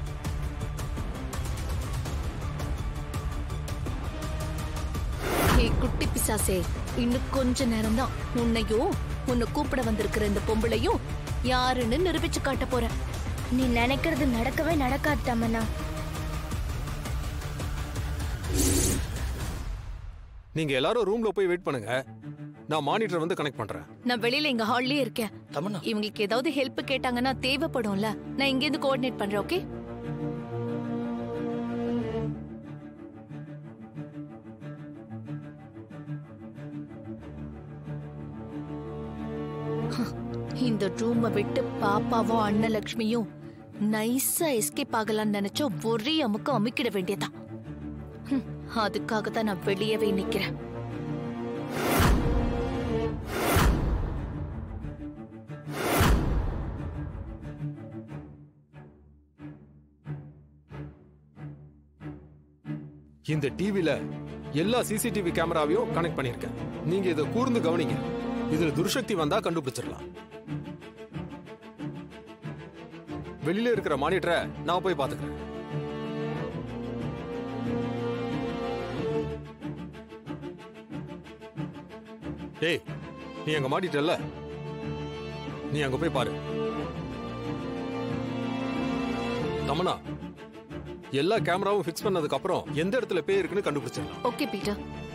ஹே குட்டி பிசாசே, இன்னும் கொஞ்ச நேரம் தான். உன்னையும் உன்னை கூப்பிட வந்திருக்கிற இந்த பொம்பளையும் யாருன்னு நிரூபிச்சு காட்ட போறேன். நீ நினைக்கிறது நடக்கவே நடக்காது தமன்னா. நீங்க எல்லாரும் ரூம்ல போய் வெயிட் பண்ணுங்க. நான் மானிட்டர் வந்து கனெக்ட் பண்றேன். நான் வெளியில இங்க ஹால்லயே இருக்கேன். இவங்களுக்கு ஏதாவது ஹெல்ப் கேட்டாங்கன்னா தேவைப்படும்ல. நான் இங்க இருந்து கோஆர்டினேட் பண்றேன். ஓகே? இந்த ரூமை விட்டு பாப்பாவோ அண்ணலட்சுமியும் நைஸா எஸ்கேப் ஆகலான்னு நினைச்சோ ஒரே அமுக்க அமுக்கிட வேண்டியதான். அதுக்காக தான் நான் வெளியவே நிக்கிறேன். இந்த டிவில எல்லா சிசிடிவி கேமராவையும் கனெக்ட் பண்ணிருக்கேன். நீங்க இதை கூர்ந்து கவனிங்க. இதுல துர்சக்தி வந்தா கண்டுபிடிச்சிடலாம். வெளியில இருக்கிற மானிட்டரை நான் போய் பாத்துக்கிறேன். ஏய், நீ அங்க மாட்டிட்டல்ல, நீ அங்க போய் பாரு. தமனா, எல்லா கேமராவும் ஃபிக்ஸ் பண்ணதுக்கு அப்புறம் எந்த இடத்துல பேய் இருக்குன்னு கண்டுபிடிச்சிடலாம். Okay Peter.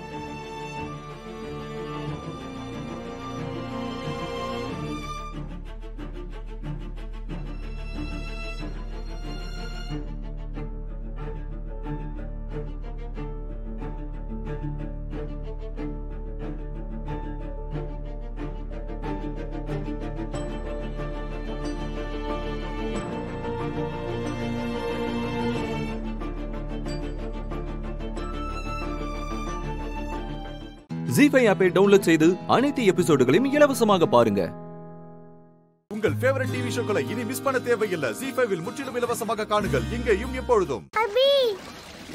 ஜீ5 ஆப்பை டவுன்லோட் செய்து அனைத்து எபிசோடுகளையும் இலவசமாக பாருங்க. உங்கள் ஃபேவரட் டிவி ஷோக்களை இனி மிஸ் பண்ண தேவையில்லை. ஜீ5 முற்றிலும் இலவசமாக காணுங்கள், இங்கேயும் எப்பொழுதும். அபி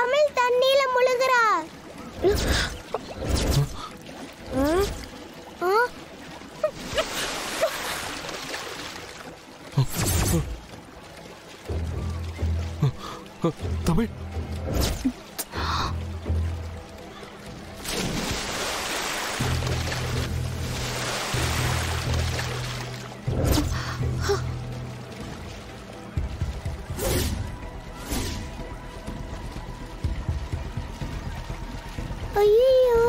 தமிழ் தண்ணியில முழுகுறா. தமிழ் ஐயோ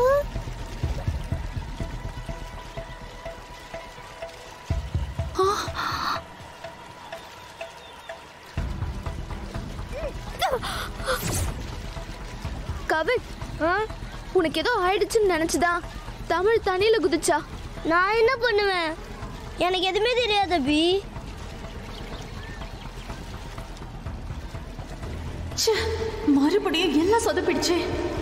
கவின், உனக்கு ஏதோ ஆயிடுச்சுன்னு நினைச்சுதா தமிழ் தண்ணியில குதிச்சா? நான் என்ன பண்ணுவேன்? எனக்கு எதுவுமே தெரியாது அபி. மறுபடியும் என்ன சொதப்பிடுச்சு?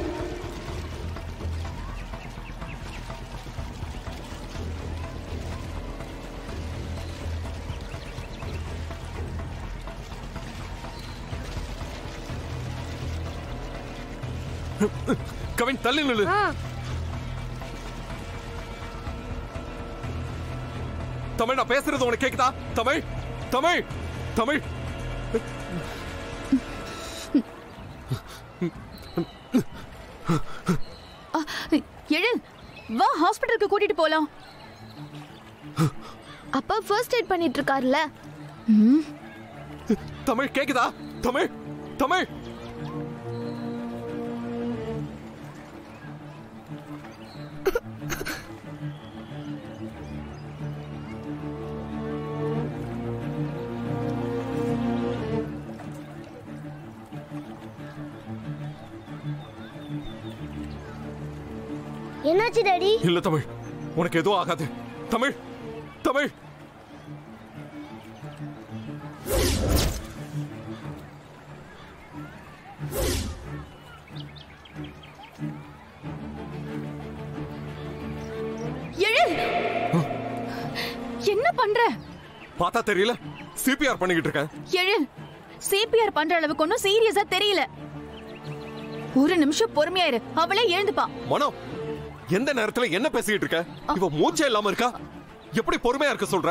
கவின் தள்ளி நில்லு. தமிழ், நான் பேசுறது உனக்கு கேக்குதா? தமிழ் தமிழ் தமிழ் எழு, வா ஹாஸ்பிடலுக்கு கூட்டிட்டு போலாம். அப்பா ஃபர்ஸ்ட் எய்ட் பண்ணிட்டு இருக்காருல்ல. தமிழ் கேக்குதா? தமிழ் தமிழ் என்னாச்சு டாடி? இல்ல தமிழ், உனக்கு எதுவும் ஆகாது. தமிழ் தமிழ் எழு. என்ன பண்ற? பார்த்தா தெரியல, சிபிஆர் பண்ணிக்கிட்டு இருக்கேன். எழு. சிபிஆர் பண்ற அளவுக்கு ஒன்னும் சீரியஸா தெரியல. ஒரு நிமிஷம் பொறுமையா இரு, அவளே எழுந்துப்பா. மனோ, எந்த நேரத்துல என்ன பேசிக்கிட்டு இருக்க? இவ மூச்சே இல்லாம இருக்கா. எப்படி பொறுமையா இருக்க சொல்ற?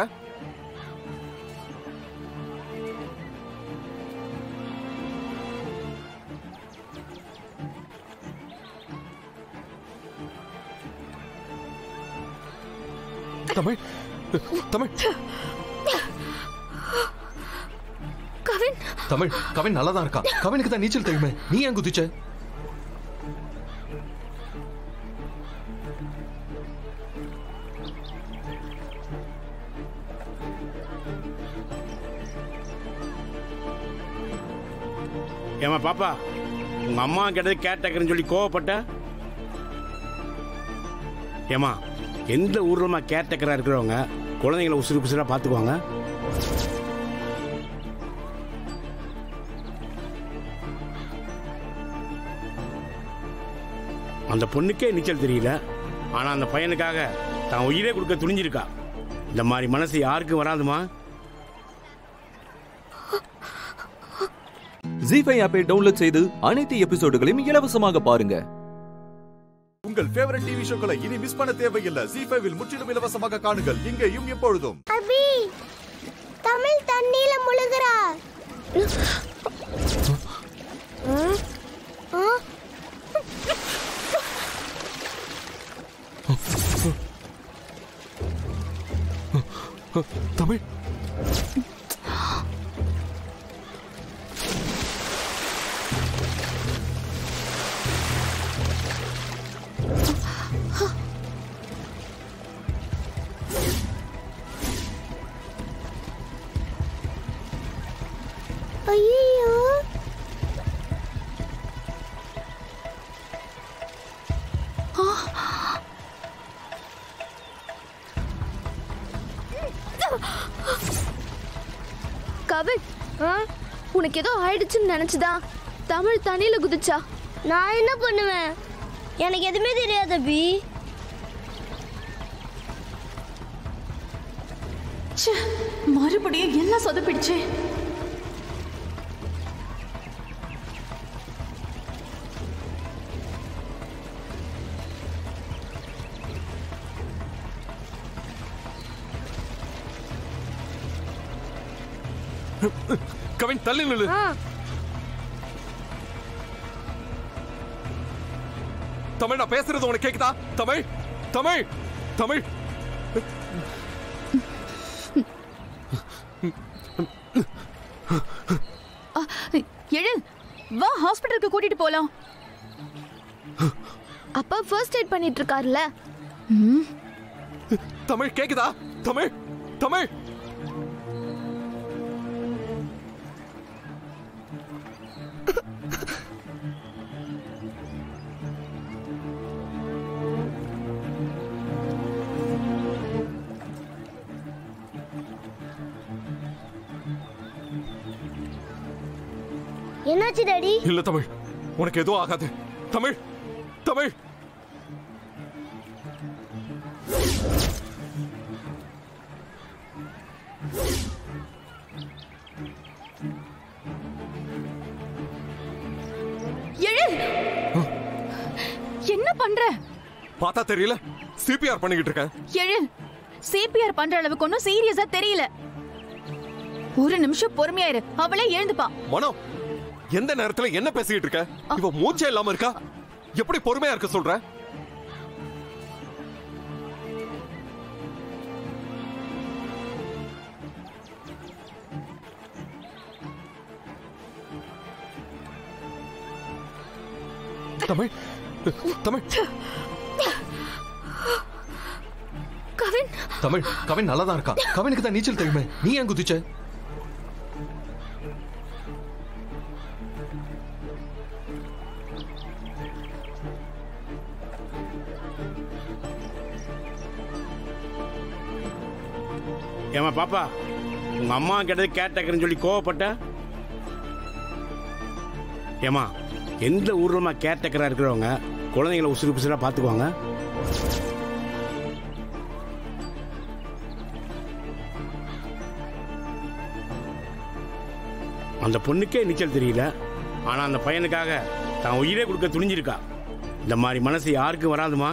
தமிழ் தமிழ் கவின், தமிழ் கவின் நல்லா தான் இருக்கா. கவினுக்கு தான் நீச்சல் தெரியுமே, நீ ஏன் குதிச்ச? ஏமா பாப்பா, உங்க அம்மா கிட்ட கேட்டக்கன்னு சொல்லி கோவப்பட்ட? ஏமா, எந்த ஊர்லமா கேட்டக்கரா இருக்கிறவங்க குழந்தைங்களை உசுறு புசுரா பாத்துக்குவாங்க? அந்த பொண்ணுக்கே நீச்சல் தெரியல, ஆனா அந்த பையனுக்காக தான் உயிரே கொடுக்க துணிஞ்சிருக்கா. இந்த மாதிரி மனசு யாருக்கும் வராதுமா. ஜீ5 ஆப்பை டவுன்லோட் செய்து அனைத்து எபிசோடுகளையும் இலவசமாக பாருங்க. உங்கள் ஃபேவரட் டிவி ஷோக்களை இனி மிஸ் பண்ண தேவையில்லை. ஜீ5 முற்றிலும் இலவசமாக காணுங்கள், இங்கேயும் எப்பொழுதும். அபி, தமிழ் தண்ணியில முழுகுறா. தமிழ் ஐயோ, கவின், உனக்கு ஏதோ ஆயிடுச்சுன்னு நினைச்சுதா தமிழ் தண்ணியில குதிச்சா? நான் என்ன பண்ணுவேன்? எனக்கு எதுவுமே தெரியாது அபி. மறுபடியும் என்ன சொதப்பிடுச்சு? கவின் தள்ளி நில்லு. தமிழ், நான் பேசுறது உனக்கு கேக்குதா? தமிழ் தமிழ் தமிழ். எழு, வா ஹாஸ்பிடலுக்கு கூட்டிட்டு போலாம். அப்பா ஃபர்ஸ்ட் எய்ட் பண்ணிட்டு இருக்காருல. தமிழ் கேக்குதா? தமிழ் தமிழ். என்னாச்சு டாடி? இல்ல தமிழ், உனக்கு எதுவும் ஆகாது. தமிழ் தமிழ். என்ன பண்ற? பார்த்தா தெரியல, சிபிஆர் பண்ணிக்கிட்டு இருக்கேன். எழு, சிபிஆர் பண்ற அளவுக்கு ஒன்னும் சீரியஸா தெரியல. ஒரு நிமிஷம் பொறுமையா இரு, அவளே எழுந்துப்பா. மனோ, எந்த நேரத்துல என்ன பேசிக்கிட்டு இருக்க? இவ மூச்சே இல்லாம இருக்கா. எப்படி பொறுமையா இருக்க சொல்ற? தமிழ் தமிழ். கவின், தமிழ், கவின் நல்லா தான் இருக்கா. கவினுக்கு தான் நீச்சல் தெரியுமே, நீ ஏன் குதிச்ச? ஏமா பாப்பா, உங்க அம்மா கிட்டது கேட்டக்கறன்னு சொல்லி கோவப்பட்ட? ஏமா, எந்த ஊர்லமா கேட்டக்கரா இருக்கிறவங்க குழந்தைங்களை உசுறு புசுரா பாத்துக்குவாங்க? அந்த பொண்ணுக்கே நீச்சல் தெரியல, ஆனா அந்த பையனுக்காக தான் உயிரே கொடுக்க துணிஞ்சிருக்கா. இந்த மாதிரி மனசு யாருக்கும் வராதுமா.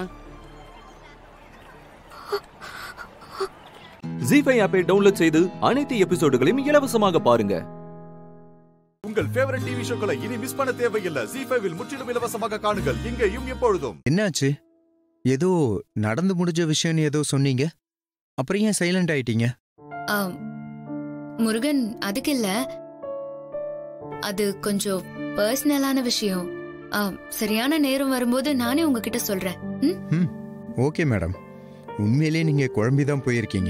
ஜீஃபை ஆப்பை டவுன்லோட் செய்து அனைத்து எபிசோடுகளையும் இலவசமாக பாருங்க. உங்கள் ஃபேவரட் டிவி ஷோக்களை இனி மிஸ் பண்ண தேவையில்லை. ஜீஃபைவில் முற்றிலும் இலவசமாக காணுங்கள், இங்கேயும் எப்பொழுதும். என்னாச்சு? ஏதோ நடந்து முடிஞ்ச விஷயம்னு ஏதோ சொன்னீங்க, அப்புறம் ஏன் சைலண்ட் ஆயிட்டீங்க? முருகன், அதுக்கு இல்ல, அது கொஞ்சம் பர்சனலான விஷயம். சரியான நேரம் வரும்போது நானே உங்ககிட்ட சொல்றேன். ஓகே மேடம், உண்மையிலேயே நீங்க குழம்பிதான் போயிருக்கீங்க.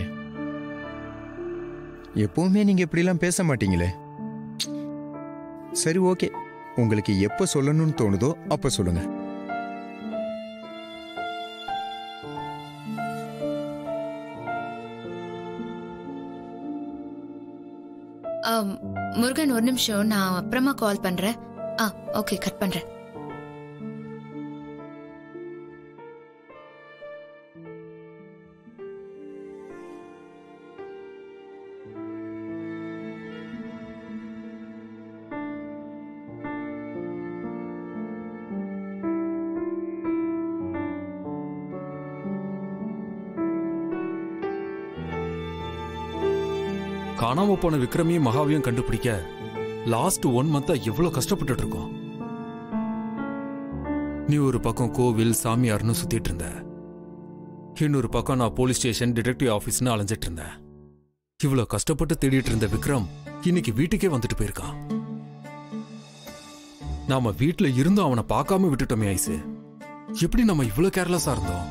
எப்பவுமே நீங்க இப்படிலாம் பேச மாட்டீங்களே. சரி, ஓகே, உங்களுக்கு எப்ப சொல்லணும்னு தோணுதோ அப்ப சொல்லுங்க. முருகன், ஒரு நிமிஷம், நான் அப்புறமா கால் பண்றேன். ஓகே, கட் பண்றேன். காணாம போன விக்ரமையும் மகாவையும் கண்டுபிடிக்க லாஸ்ட் 1 மந்தா எவ்வளவு கஷ்டப்பட்டு இருக்கோம். நீ ஒரு பக்கம் கோவில் சாமியார்னு சுத்திட்டு இருந்த, இன்னொரு பக்கம் நான் போலீஸ் ஸ்டேஷன் டிடெக்டிவ் ஆபீஸ்னு அலைஞ்சிட்டு இருந்தேன். இவ்வளவு கஷ்டப்பட்டு தேடிட்டு இருந்த விக்ரம் இன்னைக்கு வீட்டுக்கே வந்துட்டு போயிருக்கான். நாம வீட்டுல இருந்தும் அவனை பார்க்காம விட்டுட்டோமே ஐசு. எப்படி நம்ம இவ்வளவு கேர்லெஸ்ஸா இருந்தோம்?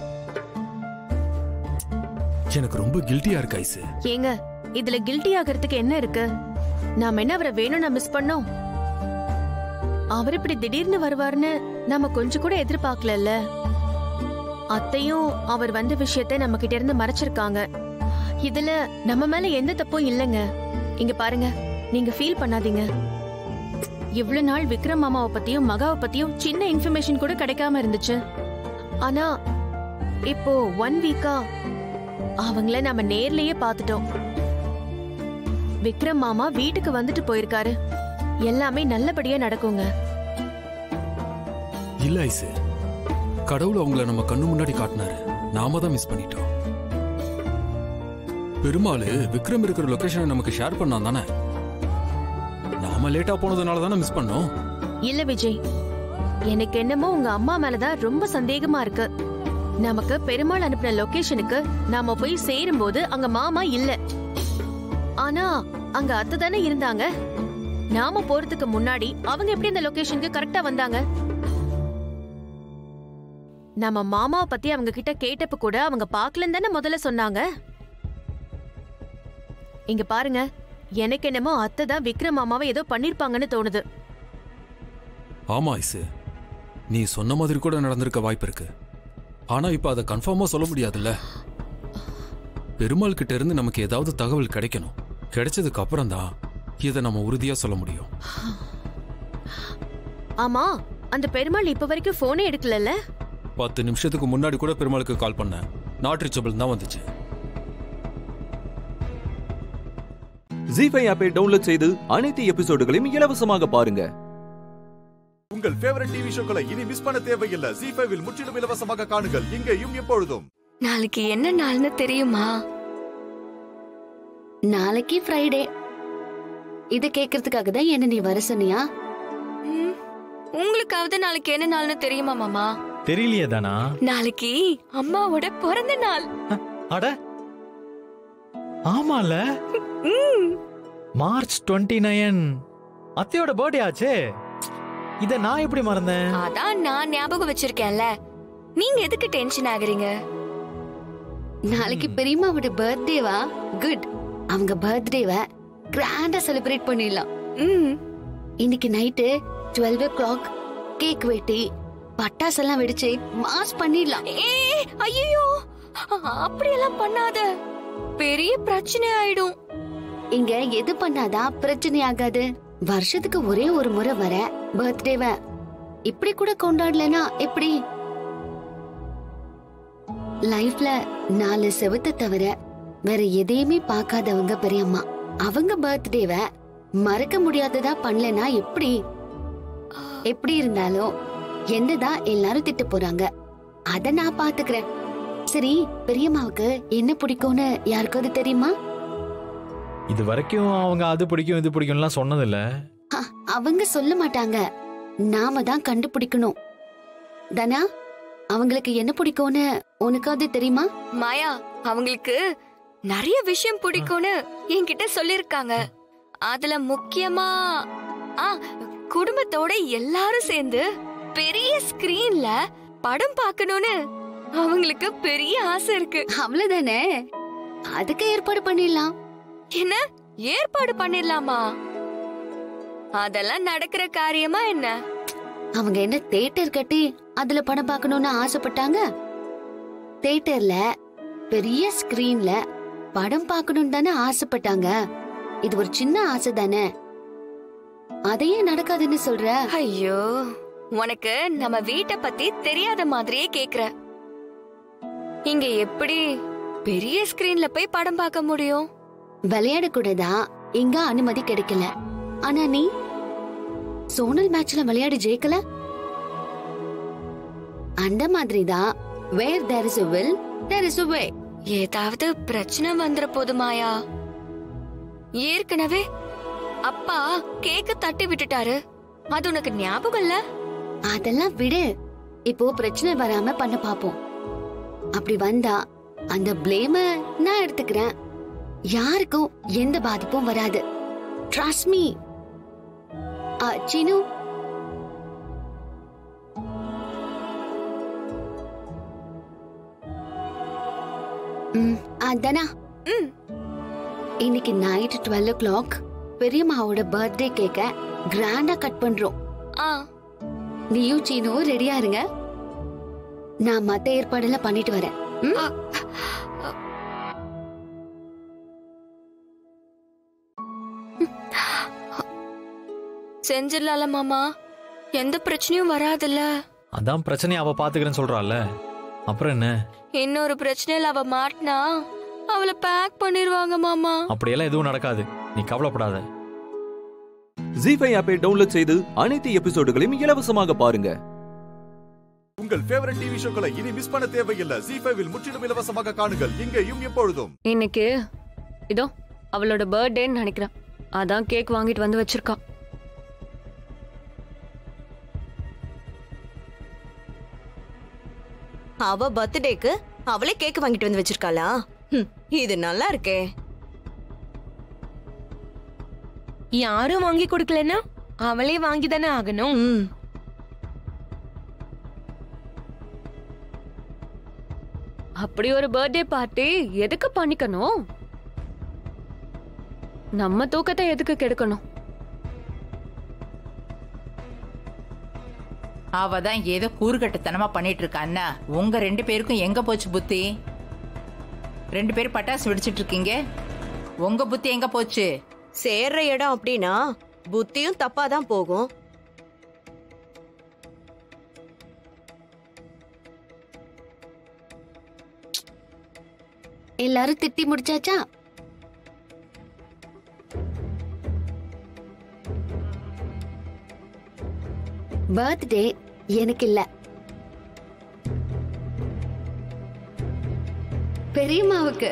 எனக்கு ரொம்ப கில்ட்டியா இருக்கு ஐசு. ஏங்க, இதுல கில்ட்டி ஆகிறதுக்கு என்ன இருக்கு? நாம என்ன அவரை வேணும்னா மிஸ் பண்ணோம்? அவர் இப்படி திடீர்னு வருவார்னு நாம கொஞ்சம் கூட எதிர்பார்க்கல. அத்தையும் அவர் வந்த விஷயத்தை நம்ம கிட்ட இருந்து மறைச்சிருக்காங்க. இதுல நம்ம மேல எந்த தப்பும் இல்லைங்க. இங்க பாருங்க, நீங்க ஃபீல் பண்ணாதீங்க. இவ்வளவு நாள் விக்ரம் மாமாவை பத்தியும் மகாவை பத்தியும் சின்ன இன்ஃபர்மேஷன் கூட கிடைக்காம இருந்துச்சு. ஆனா இப்போ 1 வீக்கா அவங்கள நாம நேர்லயே பாத்துட்டோம். விக்ரம் மாமா வீட்டுக்கு வந்துட்டு போயிருக்காரு. எல்லாமே நல்லபடியா நடக்குங்க. இல்ல ஐசு, கடவுள் அவங்கள நம்ம கண்ணு முன்னாடி காட்டினாரு, நாம தான் மிஸ் பண்ணிட்டோம். பெருமாள் விக்ரம் இருக்கிற லொகேஷனை நமக்கு ஷேர் பண்ணான் தானே. நம்ம லேட்டா போனதுனால தானே மிஸ் பண்ணோம். இல்ல விஜய், எனக்கு என்னமோ உங்க அம்மா மேலதான் ரொம்ப சந்தேகமா இருக்கு. நமக்கு பெருமாள் அனுப்பின லொகேஷனுக்கு நாம போய் சேரும்போது அங்க மாமா இல்ல. ஆனா அங்க அத்தை தானே இருந்தாங்க. நாம போறதுக்கு முன்னாடி அவங்க எப்படி இந்த லொகேஷனுக்கு கரெக்டா வந்தாங்க? நம்ம மாமாவை பத்தி அவங்க கிட்ட கேட்டப்ப கூட அவங்க பாக்கலன்னு தானே முதல்ல சொன்னாங்க. இங்க பாருங்க, எனக்கு என்னமோ அத்தை தான் விக்ரம் மாமாவை ஏதோ பண்ணிருப்பாங்கன்னு தோணுது. ஆமா ஐசு, நீ சொன்ன மாதிரி கூட நடந்திருக்க வாய்ப்பு இருக்கு. ஆனா இப்ப அதை கன்ஃபார்மா சொல்ல முடியாதுல்ல. பெருமாள் கிட்ட இருந்து நமக்கு ஏதாவது தகவல் கிடைக்கணும். கிடைச்சதுக்கு அப்புறம் தான் இதை நம்ம உறுதியா சொல்ல முடியும். ஆமா, அந்த பெருமாள் இப்ப வரைக்கும் போனே எடுக்கலல்ல? 10 நிமிஷத்துக்கு முன்னாடி கூட பெருமாளுக்கு கால் பண்ணேன், நாட் ரீச்சபிள் தான் வந்துச்சு. ஜீஃபை ஆப்பை டவுன்லோட் செய்து அனைத்து எபிசோடுகளையும் இலவசமாக பாருங்க. உங்கள் ஃபேவரட் டிவி ஷோக்களை இனி மிஸ் பண்ண தேவையில்லை. ஜீஃபைவில் முற்றிலும் இலவசமாக காணுங்கள், இங்கேயும் எப்பொழுதும். நாளைக்கு என்ன நாள்னு தெரியுமா? நாளைக்கு ஃப்ரைடே. இத கேக்குறதுக்காக தான் என்ன நீ வர சொன்னியா? உங்களுக்காவது நாளைக்கு என்ன நாள்னு தெரியுமா மாமா? தெரியலையே தானா? நாளைக்கு அம்மாவோட பிறந்த நாள். அட ஆமால, மார்ச் 29 அத்தையோட பர்த்டே ஆச்சே. இத நான் எப்படி மறந்தேன்? அதான் நான் ஞாபகம் வச்சிருக்கேன்ல. நீங்க எதுக்கு டென்ஷன் ஆகுறீங்க? நாளைக்கு பெரியம்மாவோட பர்த்டேவா? குட். அவங்க பர்த்டேவை கிராண்டா செலிப்ரேட் பண்ணிடலாம். இன்னைக்கு நைட்டு 12 o'clock கேக் வெட்டி பட்டாசெல்லாம் வெடிச்சு மாஸ் பண்ணிடலாம். ஐயோ, அப்படியெல்லாம் பண்ணாத, பெரிய பிரச்சனை ஆயிடும். இங்க எது பண்ணாதான் பிரச்சனை ஆகாது. வருஷத்துக்கு ஒரே ஒரு முறை வர பர்த்டேவை இப்படி கூட கொண்டாடலனா எப்படி? லைஃப்ல 4 செவத்தை தவிர வேற எதையுமே பார்க்காதவங்க பெரியம்மா. அவங்க பர்த்டேவை மறக்க முடியாததா பண்ணலனா எப்படி? எப்படி இருந்தாலும் என்னதான் எல்லாரும் திட்ட போறாங்க, அத நான் பாத்துக்கிறேன். சரி, பெரியம்மாவுக்கு என்ன பிடிக்கும்னு யாருக்காவது தெரியுமா? இது வரைக்கும் அவங்க அது பிடிக்கும் இது பிடிக்கும்லாம் சொன்னதில்ல. அவங்க சொல்ல மாட்டாங்க, நாம தான் கண்டுபிடிக்கணும். தனா, அவங்களுக்கு என்ன பிடிக்கும்னு உனக்காவது தெரியுமா? மாயா, அவங்களுக்கு நிறைய விஷயம் பிடிக்கும்னு என்கிட்ட சொல்லிருக்காங்க. அதுல முக்கியமா குடும்பத்தோட எல்லாரும் சேர்ந்து பெரிய ஸ்கிரீன்ல படம் பார்க்கணும்னு அவங்களுக்கு பெரிய ஆசை இருக்கு. அவ்வளவுதானே, அதுக்கு ஏற்பாடு பண்ணிடலாம். என்ன ஏற்பாடு பண்ணிடலாமா? அதெல்லாம் நடக்கிற காரியமா என்ன? அவங்க என்ன தியேட்டர் கட்டி அதுல படம் பார்க்கணும்னு ஆசைப்பட்டாங்க? தியேட்டர்ல பெரிய ஸ்கிரீன்ல படம் பார்க்கணும்னு தானே ஆசைப்பட்டாங்க. இது ஒரு சின்ன ஆசை தானே, அதையே நடக்காதுன்னு சொல்ற? ஐயோ, உனக்கு நம்ம வீட்டை பத்தி தெரியாத மாதிரியே கேக்குற. இங்க எப்படி பெரிய ஸ்கிரீன்ல போய் படம் பார்க்க முடியும்? விளையாட கூட தான் இங்க அனுமதி கிடைக்கல. ஆனா நீ சோனல் மேட்ச்ல விளையாடி ஜெயிக்கல. அந்த மாதிரிதான் where there is a will there is a way. ஏதாவது பிரச்சனை வந்துற போதுமாயா? ஏற்கனவே அப்பா கேக்க தட்டி விட்டுட்டாரு, அது உனக்கு ஞாபகம் இல்ல? அதெல்லாம் விடு, இப்போ பிரச்சனை வராம பண்ண பாப்போம். அப்படி வந்தா அந்த பிளேம நான் எடுத்துக்கிறேன். யாருக்கும் எந்த பாதிப்பும் வராது. Trust me. சீனு, தனா, இன்னைக்கு நைட் 12 o'clock பெரியம்மாவோட பர்த்டே கேக்க கிராண்டா கட் பண்றோம். நீயும் சீனும் ரெடியா இருங்க, நான் மத்த ஏற்பாடெல்லாம் பண்ணிட்டு வரேன். செஞ்சிடலால மாமா, எந்த பிரச்சனையும் வராதுல்ல? அதான் பிரச்சனையை அவ பாத்துக்கிறேன்னு சொல்றாள். அப்புறம் என்ன? இன்னொரு பிரச்சனையில அவ மாட்டினா அவளை பேக் பண்ணிடுவாங்க மாமா. அப்படியெல்லாம் எதுவும் நடக்காது, நீ கவலைப்படாத. ஜீஃபை ஆப்பை டவுன்லோட் செய்து அனைத்து எபிசோடுகளையும் இலவசமாக பாருங்க. உங்கள் ஃபேவரட் டிவி ஷோக்களை இனி மிஸ் பண்ண தேவையில்லை. ஜீஃபைவில் முற்றிலும் இலவசமாக காணுங்கள், இங்கேயும் எப்பொழுதும். இன்னைக்கு இதோ அவளோட பர்த்டேன்னு நினைக்கிறேன், அதான் கேக் வாங்கிட்டு வந்து வச்சிருக்கா. அவ பர்த்டேக்கு அவளே கேக் வாங்கிட்டு வந்து வச்சிருக்காளா? இது நல்லா இருக்கே. யாரும் வாங்கி கொடுக்கலன்னா அவளே வாங்கி தானே ஆகணும். அப்படி ஒரு பர்த்டே பார்ட்டி எதுக்கு பண்ணிக்கணும்? நம்ம தூக்கத்தை எதுக்கு கெடுக்கணும்? அவதான் ஏதோ கூறுகட்டத்தனமா பண்ணிட்டு இருக்கா. அண்ணா, உங்க 2 பேருக்கும் எங்க போச்சு புத்தி? 2 பேரும் பட்டாசு வெடிச்சிட்டு இருக்கீங்க, உங்க புத்தி எங்க போச்சு? சேர்ற இடம் அப்படின்னா புத்தியும் தப்பா தான் போகும். எல்லாரும் திட்டி முடிச்சாச்சா? பர்த்டே எனக்கு இல்ல, பெரியம்மாவுக்கு.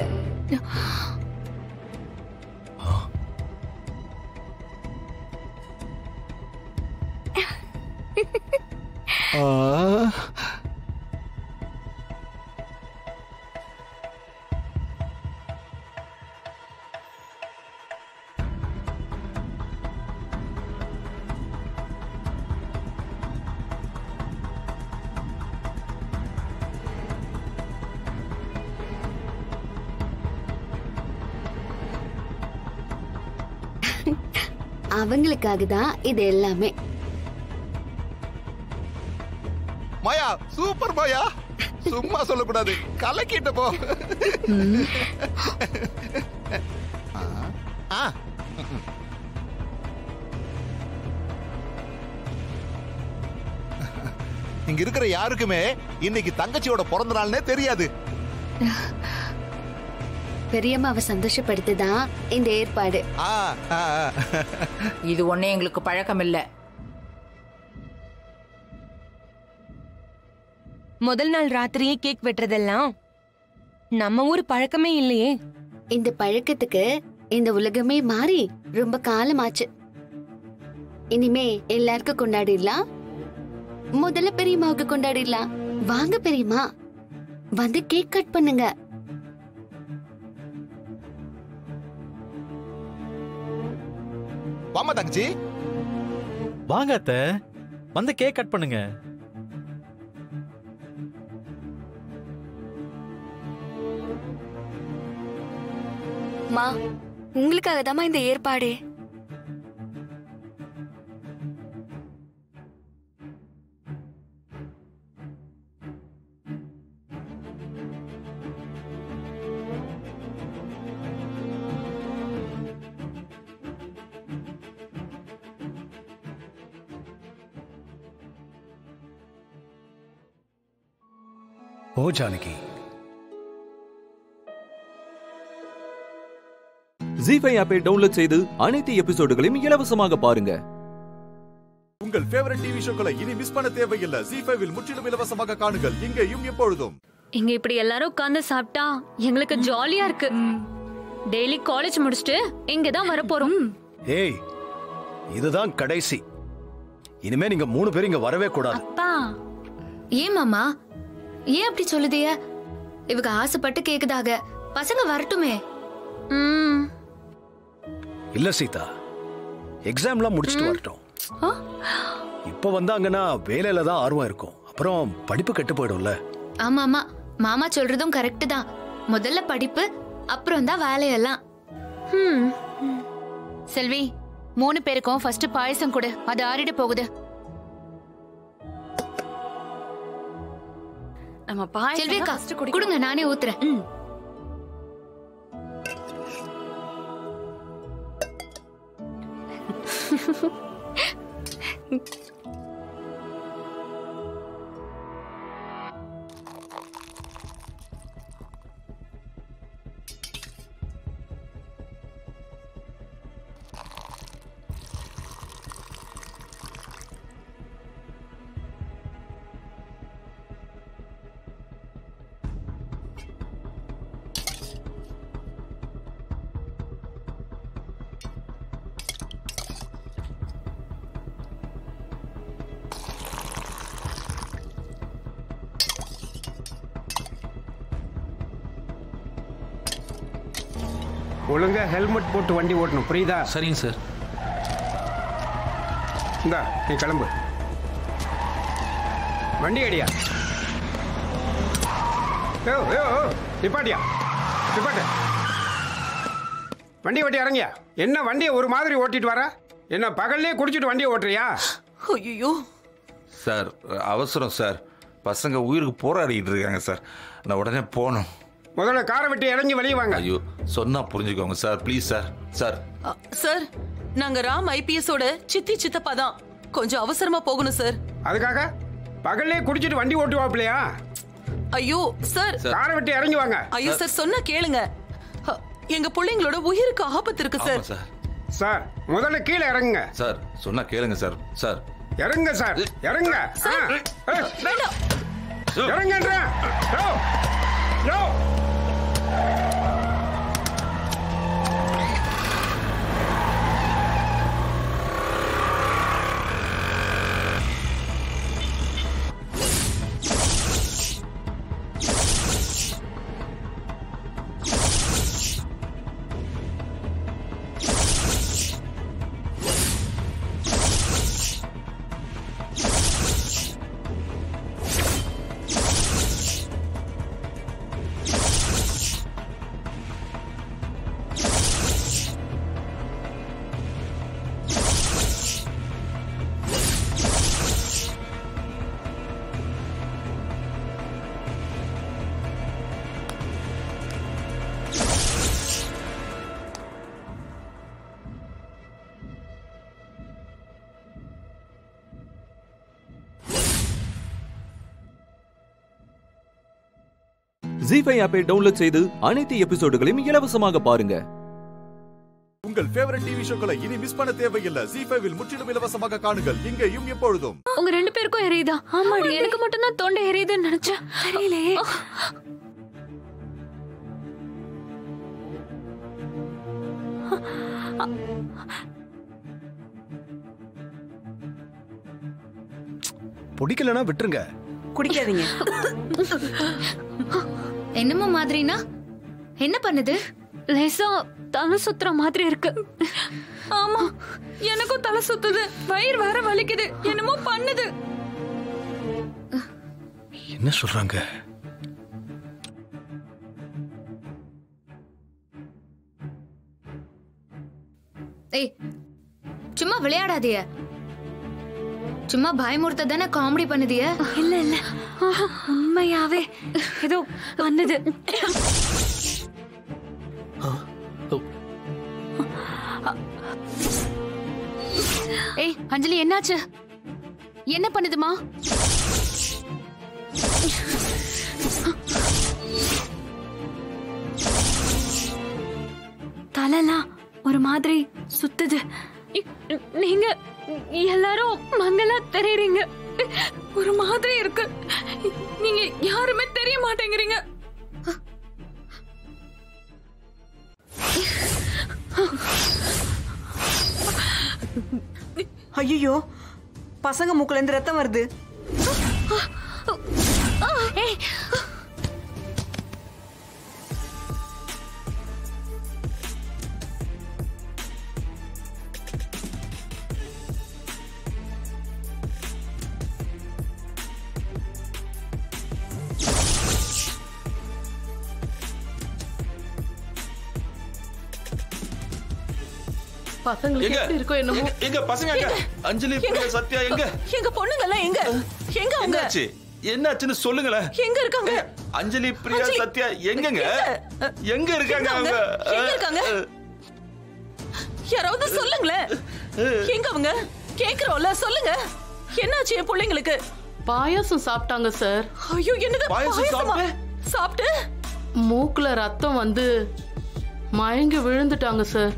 அவங்களுக்காக தான் இது எல்லாமே. மாயா, சூப்பர் மாயா. சும்மா சொல்லக்கூடாது, கலக்கிட்ட போ. இங்க இருக்கிற யாருக்குமே இன்னைக்கு தங்கச்சியோட பிறந்த நாள்னே தெரியாது. பெரியம்மாவை சந்தோஷப்படுத்துதான் இந்த ஏற்பாடு. இது ஒண்ணே எங்களுக்கு பழக்கம் இல்ல. முதல் நாள் ராத்திரியே கேக் வெட்டுறதெல்லாம் நம்ம ஊர் பழக்கமே இல்லையே. இந்த பழக்கத்துக்கு இந்த உலகமே மாறி ரொம்ப காலமாச்சு. இனிமே எல்லாருக்கும் கொண்டாடிடலாம். முதல்ல பெரியம்மாவுக்கு கொண்டாடிடலாம். வாங்க பெரியம்மா, வந்து கேக் கட் பண்ணுங்க. வாமா தங்கச்சி. வாங்க அத்தை, வந்து கேக் கட் பண்ணுங்க. மா, உங்களுக்காக தான் இந்த ஏற்பாடு. ஓ ஜானகி. ஜீ5 ஆப்பை டவுன்லோட் செய்து அனைத்து எபிசோடுகளையும் இலவசமாக பாருங்க. உங்கள் ஃபேவரட் டிவி ஷோக்களை இனி மிஸ் பண்ண தேவையில்லை. ஜீ5 முற்றிலும் இலவசமாக காணுங்கள், இங்கேயும் எப்பொழுதும். இங்க இப்படி எல்லாரும் உட்கார்ந்து சாப்பிட்டா எங்களுக்கு ஜாலியா இருக்கு. டெய்லி காலேஜ் முடிச்சிட்டு இங்க தான் வர போறோம். ஏய், இதுதான் கடைசி. இனிமே நீங்க 3 பேரும் இங்க வரவே கூடாது. அப்பா, ஏன் மாமா ஏன் அப்படி சொல்லுதிய? இவங்க ஆசைப்பட்டு கேக்குதாக, பசங்க வரட்டுமே. இல்ல சீதா, எக்ஸாம்லாம் முடிச்சிட்டு வரட்டும். இப்ப வந்தாங்கன்னா வேலையில தான் ஆர்வம் இருக்கும், அப்புறம் படிப்பு கெட்டு போயிடும்ல. ஆமா ஆமா, மாமா சொல்றதும் கரெக்ட் தான். முதல்ல படிப்பு, அப்புறம் தான் வேலையெல்லாம். செல்வி, 3 பேருக்கும் ஃபர்ஸ்ட் பாயசம் கொடு, அது ஆறிட போகுது. நம்ம செல்வி அக்கா கொடுங்க, நானே ஊத்துறேன். ஒழுங்கா ஹெல்மெட் போட்டு வண்டி ஓட்டணும், புரியுதா? சரிங்க சார். இந்தா நீ கிளம்பு. வண்டி அடியா. நிப்பாட்டியா, நிப்பாட்டு. வண்டி ஓட்டி இறங்கியா. என்ன வண்டியை ஒரு மாதிரி ஓட்டிட்டு வர? என்ன பகல்லே குடிச்சிட்டு வண்டியை ஓட்டுறியா? ஐயோ சார், அவசரம் சார். பசங்க உயிருக்கு போராடிட்டு இருக்காங்க சார். நான் உடனே போகணும். முதல்ல காரை விட்டு இறங்கி வெளியே வாங்க. ஐயோ, சொன்னா புரிஞ்சுக்கோங்க sir, please sir. Sir sir, நாங்க ராம் ஐபிஎஸோட சித்தி சித்தப்பா தான். கொஞ்சம் அவசரமா போகணும் சார். அதுக்காக பகல்லே குடிச்சிட்டு வண்டி ஓட்டுவாப்லையா? ஐயோ சார், காரை விட்டு இறங்கி வாங்க. ஐயோ சார், சொன்னா கேளுங்க. எங்க பிள்ளைங்களோட உயிருக்கு ஆபத்து இருக்கு சார். சார் சார், முதல்ல கீழே இறங்குங்க. சார், சொன்னா கேளுங்க சார். சார் இறங்க சார், இறங்க. வேண்டாம், இறங்கன்ற. ZEE5 ஆப்பை டவுன்லோட் செய்து அனைத்து எபிசோடுகளையும் இலவசமாக பாருங்க. உங்கள் ஃபேவரட் டிவி ஷோக்களை இனி மிஸ் பண்ண தேவையில்லை. ZEE5 முற்றிலும் இலவசமாக காணுங்கள், இங்கேயும் எப்பொழுதும். உங்க ரெண்டு பேருக்கும் எரியுதா? ஆமாடி, எனக்கு மட்டும் தான் தொண்டை எரியுதுன்னு நினைச்சேன். தெரியலையே. பிடிக்கலனா விட்டுருங்க. குடிக்காதீங்க. என்னமோ மாதிரினா என்ன பண்ணுது? லேசா தலை சுத்துற மாதிரி இருக்கு. ஆமா, எனக்கும் தலை சுத்துது, வயிறு வேற வலிக்குது, என்னமோ பண்ணுது. என்ன சொல்றாங்க? ஏய், சும்மா விளையாடாதீய. சும்மா பயமுறுத்த தானே காமெடி பண்ணுதிய? இல்ல இல்ல, உண்மையாவே ஏதோ பண்ணுது. ஏய் அஞ்சலி, என்னாச்சு? என்ன பண்ணுதுமா? தலைலாம் ஒரு மாதிரி சுத்துது. நீங்க எல்லாரும் மங்களா தெரியுறீங்க. ஒரு மாதிரி இருக்கு. நீங்க யாருமே தெரிய மாட்டேங்கிறீங்க. ஐயோ, பசங்க மூக்குல இருந்து ரத்தம் வருது. பசங்களுக்கு எப்படி இருக்கோ என்னமோ. எங்க பசங்க எங்க? அஞ்சலி, பிரியா, சத்யா எங்க? எங்க பொண்ணுங்க எங்க? எங்க அவங்க? என்னாச்சு? என்னாச்சுன்னு சொல்லுங்களே. எங்க இருக்காங்க? அஞ்சலி, பிரியா, சத்யா எங்கங்க? எங்க இருக்காங்க அவங்க? எங்க இருக்காங்க? யாராவது சொல்லுங்களே. எங்க அவங்க? கேக்குறோம்ல, சொல்லுங்க. என்னாச்சு என் பிள்ளைங்களுக்கு? பாயாசம் சாப்பிட்டாங்க சார். ஐயோ, என்னது பாயாசமா? சாப்பிட்டு மூக்குல ரத்தம் வந்து மயங்கி விழுந்துட்டாங்க சார்.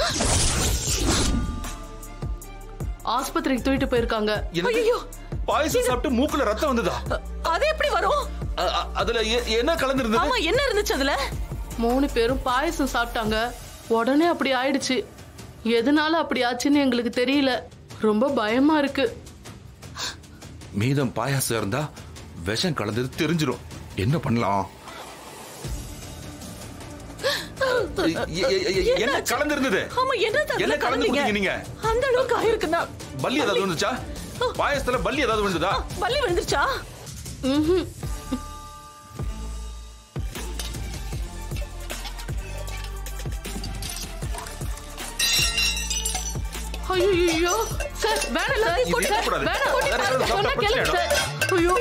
ஆஸ்பத்திரிக்கு தூக்கிட்டு போயிருக்காங்க. ஐயோ, பாயாசம் சாப்பிட்டு மூக்குல ரத்தம் வந்ததா? அது எப்படி வரும்? அதுல என்ன கலந்திருந்தது? ஆமா, என்ன இருந்துச்சு அதுல? 3 பேரும் பாயாசம் சாப்பிட்டாங்க. உடனே அப்படி ஆயிடுச்சு. எதனால அப்படி ஆச்சுன்னு எங்களுக்கு தெரியல. ரொம்ப பயமா இருக்கு. மீதம் பாயாசம் இருந்தா விஷம் கலந்தது தெரிஞ்சிடும். என்ன பண்ணலாம்? என்ன கலந்திருந்தது? ஆமா, என்ன கலந்து குடிங்க நீங்க? அந்த அளவுக்கு ஆயிருக்குன்னா பல்லி ஏதாவது வந்துச்சா? பாயசத்துல பல்லி ஏதாவது விழுந்ததா? பல்லி விழுந்துச்சா? ஐயோ சார், வேணாம் எல்லாத்தையும் போட்டு வேணாம், போட்டு பாருங்க, சொன்னா கேளுங்க சார். ஐயோ,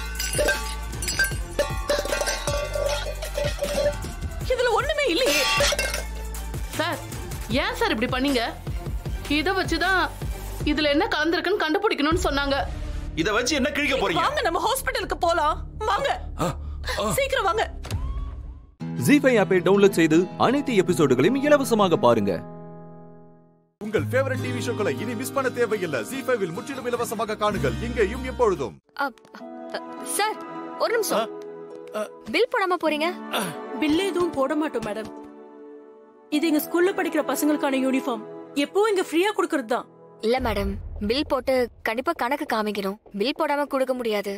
இதுல ஒண்ணுமே இல்லையே சார். ஏன் சார் இப்படி பண்ணீங்க? இத வச்சுதான் இதுல என்ன கலந்திருக்குன்னு கண்டுபிடிக்கணும்னு சொன்னாங்க. இத வச்சு என்ன கிழிக்க போறீங்க? வாங்க நம்ம ஹாஸ்பிடலுக்கு போலாம், வாங்க சீக்கிரம் வாங்க. ஜீஃபை ஆப்பை டவுன்லோட் செய்து அனைத்து எபிசோடுகளையும் இலவசமாக பாருங்க. உங்கள் ஃபேவரட் டிவி ஷோக்களை இனி மிஸ் பண்ண தேவையில்லை. ஜீ5 இல் முற்றிலும் இலவசமாக காணுங்கள், இங்கேயும் எப்பொழுதும். சார் ஒரு நிமிஷம், பில் போடாம போறீங்க? பில் எதுவும் போட மாட்டோம் மேடம். இது எங்க ஸ்கூல்ல படிக்கிற பசங்களுக்கான யூனிஃபார்ம். எப்பவும் இங்க ஃப்ரீயா கொடுக்கறது தான். இல்ல மேடம், பில் போட்டு கண்டிப்பா கணக்கு காமிக்கணும். பில் போடாம கொடுக்க முடியாது.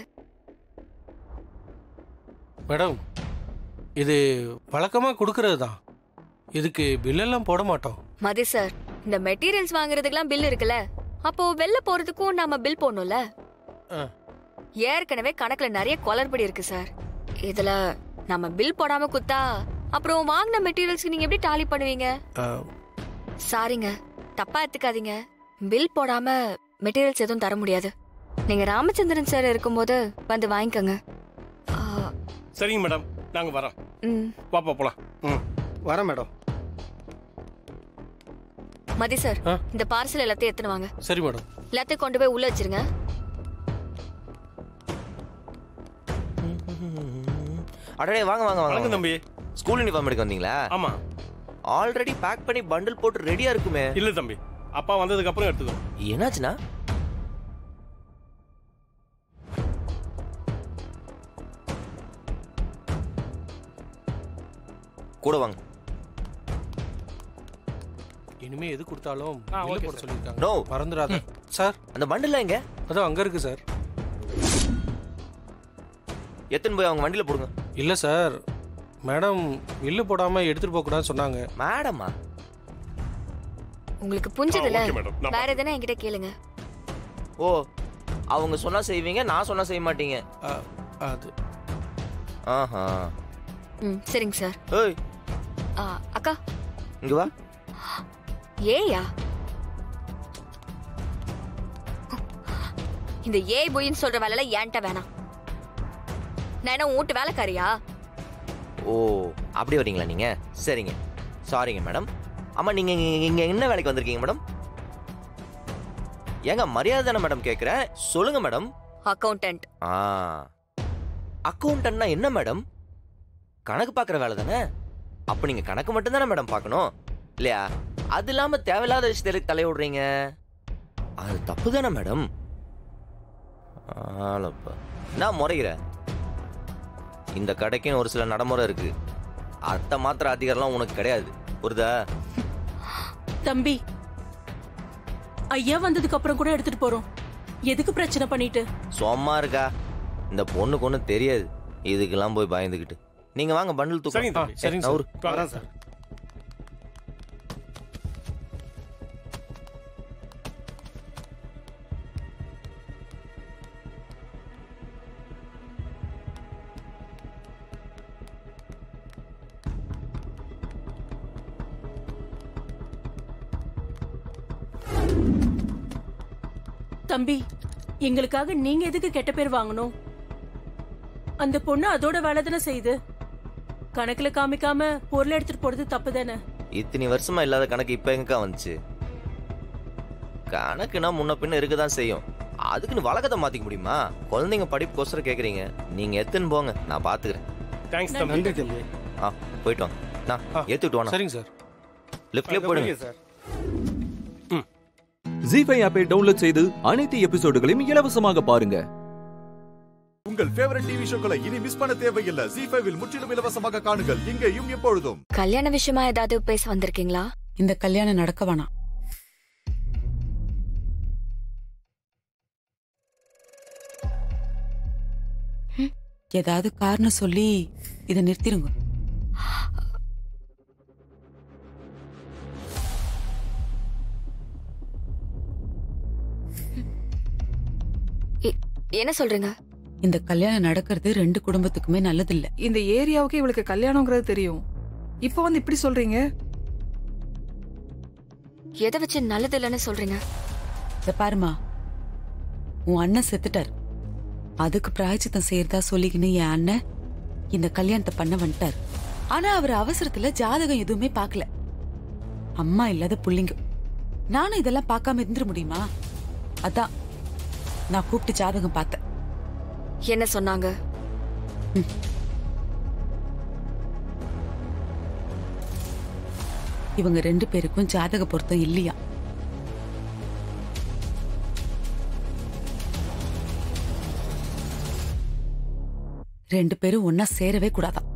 மேடம், இது வழக்கமா கொடுக்கறது தான். இதுக்கு பில் எல்லாம் போட மாட்டோம். மதி சார், இந்த மெட்டீரியல்ஸ் வாங்குறதுக்கெல்லாம் பில் இருக்குல்ல, அப்போ வெளில போறதுக்கும் நாம பில் போடணும்ல. ஏற்கனவே கணக்குல நிறைய குளறுபடி இருக்கு சார். இதுல நம்ம பில் போடாம குத்தா அப்புறம் வாங்கின மெட்டீரியல்ஸ்க்கு நீங்க எப்படி டாலி பண்ணுவீங்க? சாரிங்க, தப்பா எடுத்துக்காதீங்க. பில் போடாம மெட்டீரியல்ஸ் எதுவும் தர முடியாது. நீங்க ராமச்சந்திரன் சார் இருக்கும்போது வந்து வாங்கிக்கோங்க. சரிங்க மேடம், நாங்க வரோம். பாப்பா போலாம். வரேன் மேடம். மதி சார், இந்த பார்சல் எல்லாத்தையும் எடுத்துன்னு வாங்க. சரி மேடம். எல்லாத்தையும் கொண்டு போய் உள்ள வச்சிருங்க. அடடே, வாங்க வாங்க வாங்க. வாங்க தம்பி. ஸ்கூல் யூனிஃபார்ம் எடுக்க வந்தீங்களா? ஆமா. ஆல்ரெடி பேக் பண்ணி பண்டில் போட்டு ரெடியா இருக்குமே. இல்ல தம்பி, அப்பா வந்ததுக்கு அப்புறம் எடுத்துக்கோ. என்னாச்சுனா? கூட வாங்க. இனிமே எது கொடுத்தாலும் ஓகே போட சொல்லிருக்காங்க. நோ, மறந்துடாத. சார், அந்த பண்டில் எங்க? அதோ அங்க இருக்கு சார். எத்தனை போய் அவங்க வண்டியில போடுங்க. இல்ல சார், மேடம் பில்லு போடாம எடுத்துட்டு போக கூடாதுன்னு சொன்னாங்க. மேடமா? உங்களுக்கு புரிஞ்சதுல? வேற எதனா என்கிட்ட கேளுங்க. ஓ, அவங்க சொன்னா செய்வீங்க, நான் சொன்னா செய்ய மாட்டீங்க. அது ஆஹா. சரிங்க சார். ஏய் அக்கா இங்க வா. ஏயா? இந்த ஏய் போயின்னு சொல்ற வேலைல ஏன்ட்ட வேணாம். நான் என்ன வீட்டு வேலைக்காரியா? ஓ, அப்படி வரீங்களா நீங்க? சரிங்க, சாரிங்க மேடம். ஆமா, நீங்க இங்க என்ன வேலைக்கு வந்திருக்கீங்க மேடம்? ஏங்க மரியாதை தானே மேடம் கேக்குறேன், சொல்லுங்க மேடம். அக்கவுண்டன்ட். அக்கவுண்டன்ட்னா என்ன மேடம்? கணக்கு பாக்குற வேலை தானே. அப்ப நீங்க கணக்கு மட்டும் தானே மேடம் பார்க்கணும் இல்லையா? அது இல்லாம தேவையில்லாத விஷயத்துக்கு தலைய விடுறீங்க, அது தப்பு தானே மேடம்? நான் முறைகிறேன். இந்த கடைக்கும் ஒரு சில நடைமுறை இருக்கு, அத்தை மாத்திர அதிகாரம்லாம் உனக்கு கிடையாது, புரியுதா? தம்பி, ஐயா வந்ததுக்கு அப்புறம் கூட எடுத்துட்டு போறோம். எதுக்கு பிரச்சனை பண்ணிட்டு? சும்மா இருக்கா? இந்த பொண்ணுக்கு ஒன்றும் தெரியாது, இதுக்கெல்லாம் போய் பயந்துக்கிட்டு. நீங்க வாங்க, பண்டில் தூக்கம். சரிங்க சார். தம்பி, எங்களுக்காக நீங்க எதுக்கு கெட்ட பேர் வாங்கணும்? அந்த பொண்ணு அதோட வேலை தானே செய்யுது. கணக்குல காமிக்காம பொருள் எடுத்துட்டு போறது தப்பு தானே? இத்தனை வருஷமா இல்லாத கணக்கு இப்ப எங்கக்கா வந்துச்சு? கணக்குனா முன்ன பின்ன இருக்குதான் செய்யும், அதுக்குன்னு வழக்கத்தை மாத்திக்க முடியுமா? குழந்தைங்க படிப்புக்கோசரம் கேக்குறீங்க, நீங்க எத்துன்னு போங்க, நான் பாத்துக்கிறேன். தேங்க்ஸ் தம்பி. போயிட்டு வாங்க. நான் ஏத்துட்டு வாங்க. சரிங்க சார். லெஃப்ட்ல போடுங்க சார். ஜீஃபை ஆப்பை டவுன்லோட் செய்து அனைத்து எபிசோடுகளையும் இலவசமாக பாருங்க. உங்கள் ஃபேவரட் டிவி ஷோக்களை இனி மிஸ் பண்ண தேவையில்லை. ஜீ5 இல் முற்றிலும் இலவசமாக காணுங்கள், இங்கேயும் எப்பொழுதும். கல்யாண விஷயமா ஏதாவது பேச வந்திருக்கீங்களா? இந்த கல்யாணம் நடக்க வேணாம். ஏதாவது காரணம் சொல்லி இதை நிறுத்திருங்க. என்ன சொல்றீங்க? இந்த கல்யாணம் நடக்கிறது 2 குடும்பத்துக்குமே நல்லது இல்ல. இந்த ஏரியாவுக்கு இவளுக்கு கல்யாணம்ங்கிறது தெரியும். இப்ப வந்து இப்படி சொல்றீங்க? எதை வச்சு நல்லது இல்லைன்னு சொல்றீங்க? இத பாருமா, உன் அண்ணன் செத்துட்டார். அதுக்கு பிராயச்சித்தம் செய்யறதா சொல்லிக்கின்னு என் அண்ணன் இந்த கல்யாணத்தை பண்ண வந்துட்டார். ஆனா அவர் அவசரத்துல ஜாதகம் எதுவுமே பார்க்கல. அம்மா இல்லாத புள்ளிங்க. நானும் இதெல்லாம் பார்க்காம இருந்துட முடியுமா? அதான் நான் கூப்பிட்டு ஜாதகம் பார்த்தேன். என்ன சொன்னாங்க? இவங்க 2 பேருக்கும் ஜாதக பொருத்தம் இல்லையா. ரெண்டு பேரும் ஒன்னா சேரவே கூடாதான்.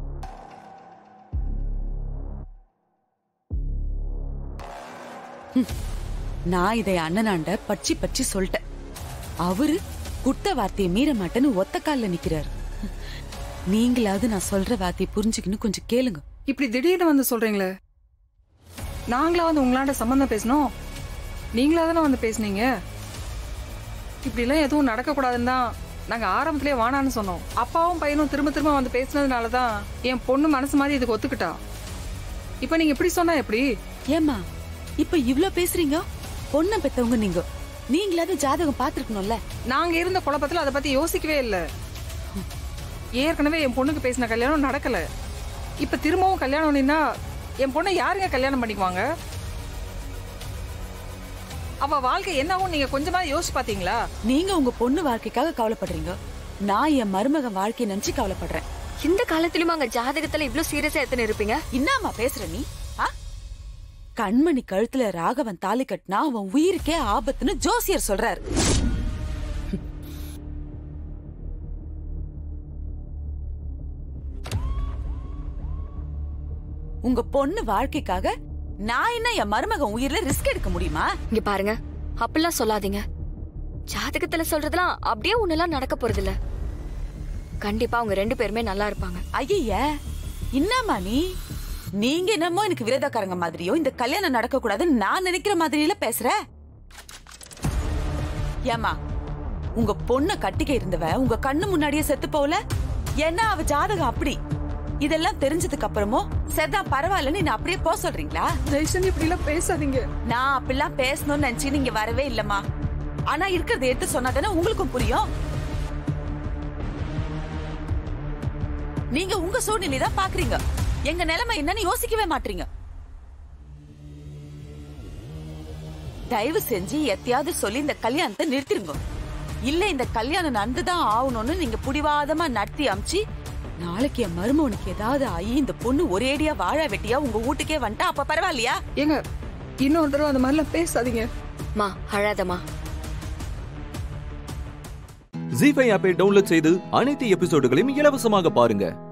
நான் இதை அண்ணனாண்ட பச்சி பச்சி சொல்லிட்டேன். அவரு குட்ட வார்த்தையை மீற மாட்டேன்னு ஒத்த கால்ல நிக்கிறாரு. நீங்களாவது நான் சொல்ற வார்த்தையை புரிஞ்சுக்கின்னு கொஞ்சம் கேளுங்க. இப்படி திடீர்னு வந்து சொல்றீங்களே, நாங்களா வந்து உங்களாண்ட சம்பந்தம் பேசணும்? நீங்களா தானே வந்து பேசுனீங்க. இப்படி எல்லாம் எதுவும் நடக்க கூடாதுன்னு தான் நாங்க ஆரம்பத்திலே வானான்னு சொன்னோம். அப்பாவும் பையனும் திரும்ப திரும்ப வந்து பேசினதுனாலதான் என் பொண்ணு மனசு மாதிரி இதுக்கு ஒத்துக்கிட்டா. இப்ப நீங்க இப்படி சொன்னா எப்படி? ஏமா இப்ப இவ்ளோ பேசுறீங்க? பொண்ணை பெத்தவங்க நீங்க, நீங்களாவது ஜாதகம் பாத்துருக்கணும்ல. நாங்க இருந்த குழப்பத்துல அதை பத்தி யோசிக்கவே இல்ல. ஏற்கனவே என் பொண்ணுக்கு பேசின கல்யாணம் நடக்கல. இப்ப திரும்பவும் கல்யாணம்னா என் பொண்ணை யாருங்க கல்யாணம் பண்ணிக்குவாங்க? அவ வாழ்க்கை என்னவும் நீங்க கொஞ்சமா யோசிச்சு பாத்தீங்களா? நீங்க உங்க பொண்ணு வாழ்க்கைக்காக கவலைப்படுறீங்க, நான் என் மருமக வாழ்க்கையை நினைச்சு கவலைப்படுறேன். இந்த காலத்திலுமா அங்க ஜாதகத்துல இவ்ளோ சீரியஸா எத்தனை இருப்பீங்க? என்னம்மா பேசுற நீ? கண்மணி கழுத்துல ராகவன் தாலி கட்டினா அவன் உயிருக்கே ஆபத்துன்னு ஜோசியர் சொல்றாரு. உங்க பொண்ணு வாழ்க்கைக்காக நான் என்ன என் மருமகன் உயிர்ல ரிஸ்க் எடுக்க முடியுமா? இங்க பாருங்க, அப்படிலாம் சொல்லாதீங்க. ஜாதகத்துல சொல்றதெல்லாம் அப்படியே ஒன்னெல்லாம் நடக்க போறது இல்ல. கண்டிப்பா அவங்க 2 பேருமே நல்லா இருப்பாங்க. ஐயா என்னம்மா நீங்க என்னமோ எனக்கு விரோதக்காரங்க மாதிரியோ இந்த கல்யாணம் நடக்க கூடாதுன்னு நான் நினைக்கிற மாதிரியில பேசுற. ஏமா உங்க பொண்ண கட்டிக்க இருந்தவ உங்க கண்ணு முன்னாடியே செத்து போல. ஏன்னா அவ ஜாதகம் அப்படி. இதெல்லாம் தெரிஞ்சதுக்கு அப்புறமும் செத்தா பரவாயில்லன்னு என்ன அப்படியே போக சொல்றீங்களா? தயவுசெஞ்சு இப்படி எல்லாம் பேசாதீங்க. நான் அப்படிலாம் பேசணும்னு நினைச்சு நீங்க வரவே இல்லம்மா. ஆனா இருக்கிறத எடுத்து சொன்னாதானே உங்களுக்கும் புரியும். நீங்க உங்க சூழ்நிலை தான் பாக்குறீங்க, எங்க நிலைமை என்னன்னு யோசிக்கவே மாட்டீங்க. தயவு செஞ்சு எத்தையாவது சொல்லி இந்த கல்யாணத்தை நிறுத்திருங்க. இல்ல இந்த கல்யாணம் நடந்துதான் ஆகணும்னு நீங்க புடிவாதமா நடத்தி அமிச்சு நாளைக்கு என் மருமவனுக்கு ஏதாவது ஆகி இந்த பொண்ணு ஒரேடியா வாழ வெட்டியா உங்க வீட்டுக்கே வந்துட்டா அப்ப பரவாயில்லையா? ஏங்க இன்னொரு தடவை அந்த மாதிரிலாம் பேசாதீங்க. மா அழாதமா. ஜீ5 ஆப்பை டவுன்லோட் செய்து அனைத்து எபிசோடுகளையும் இலவசமாக பாருங்க.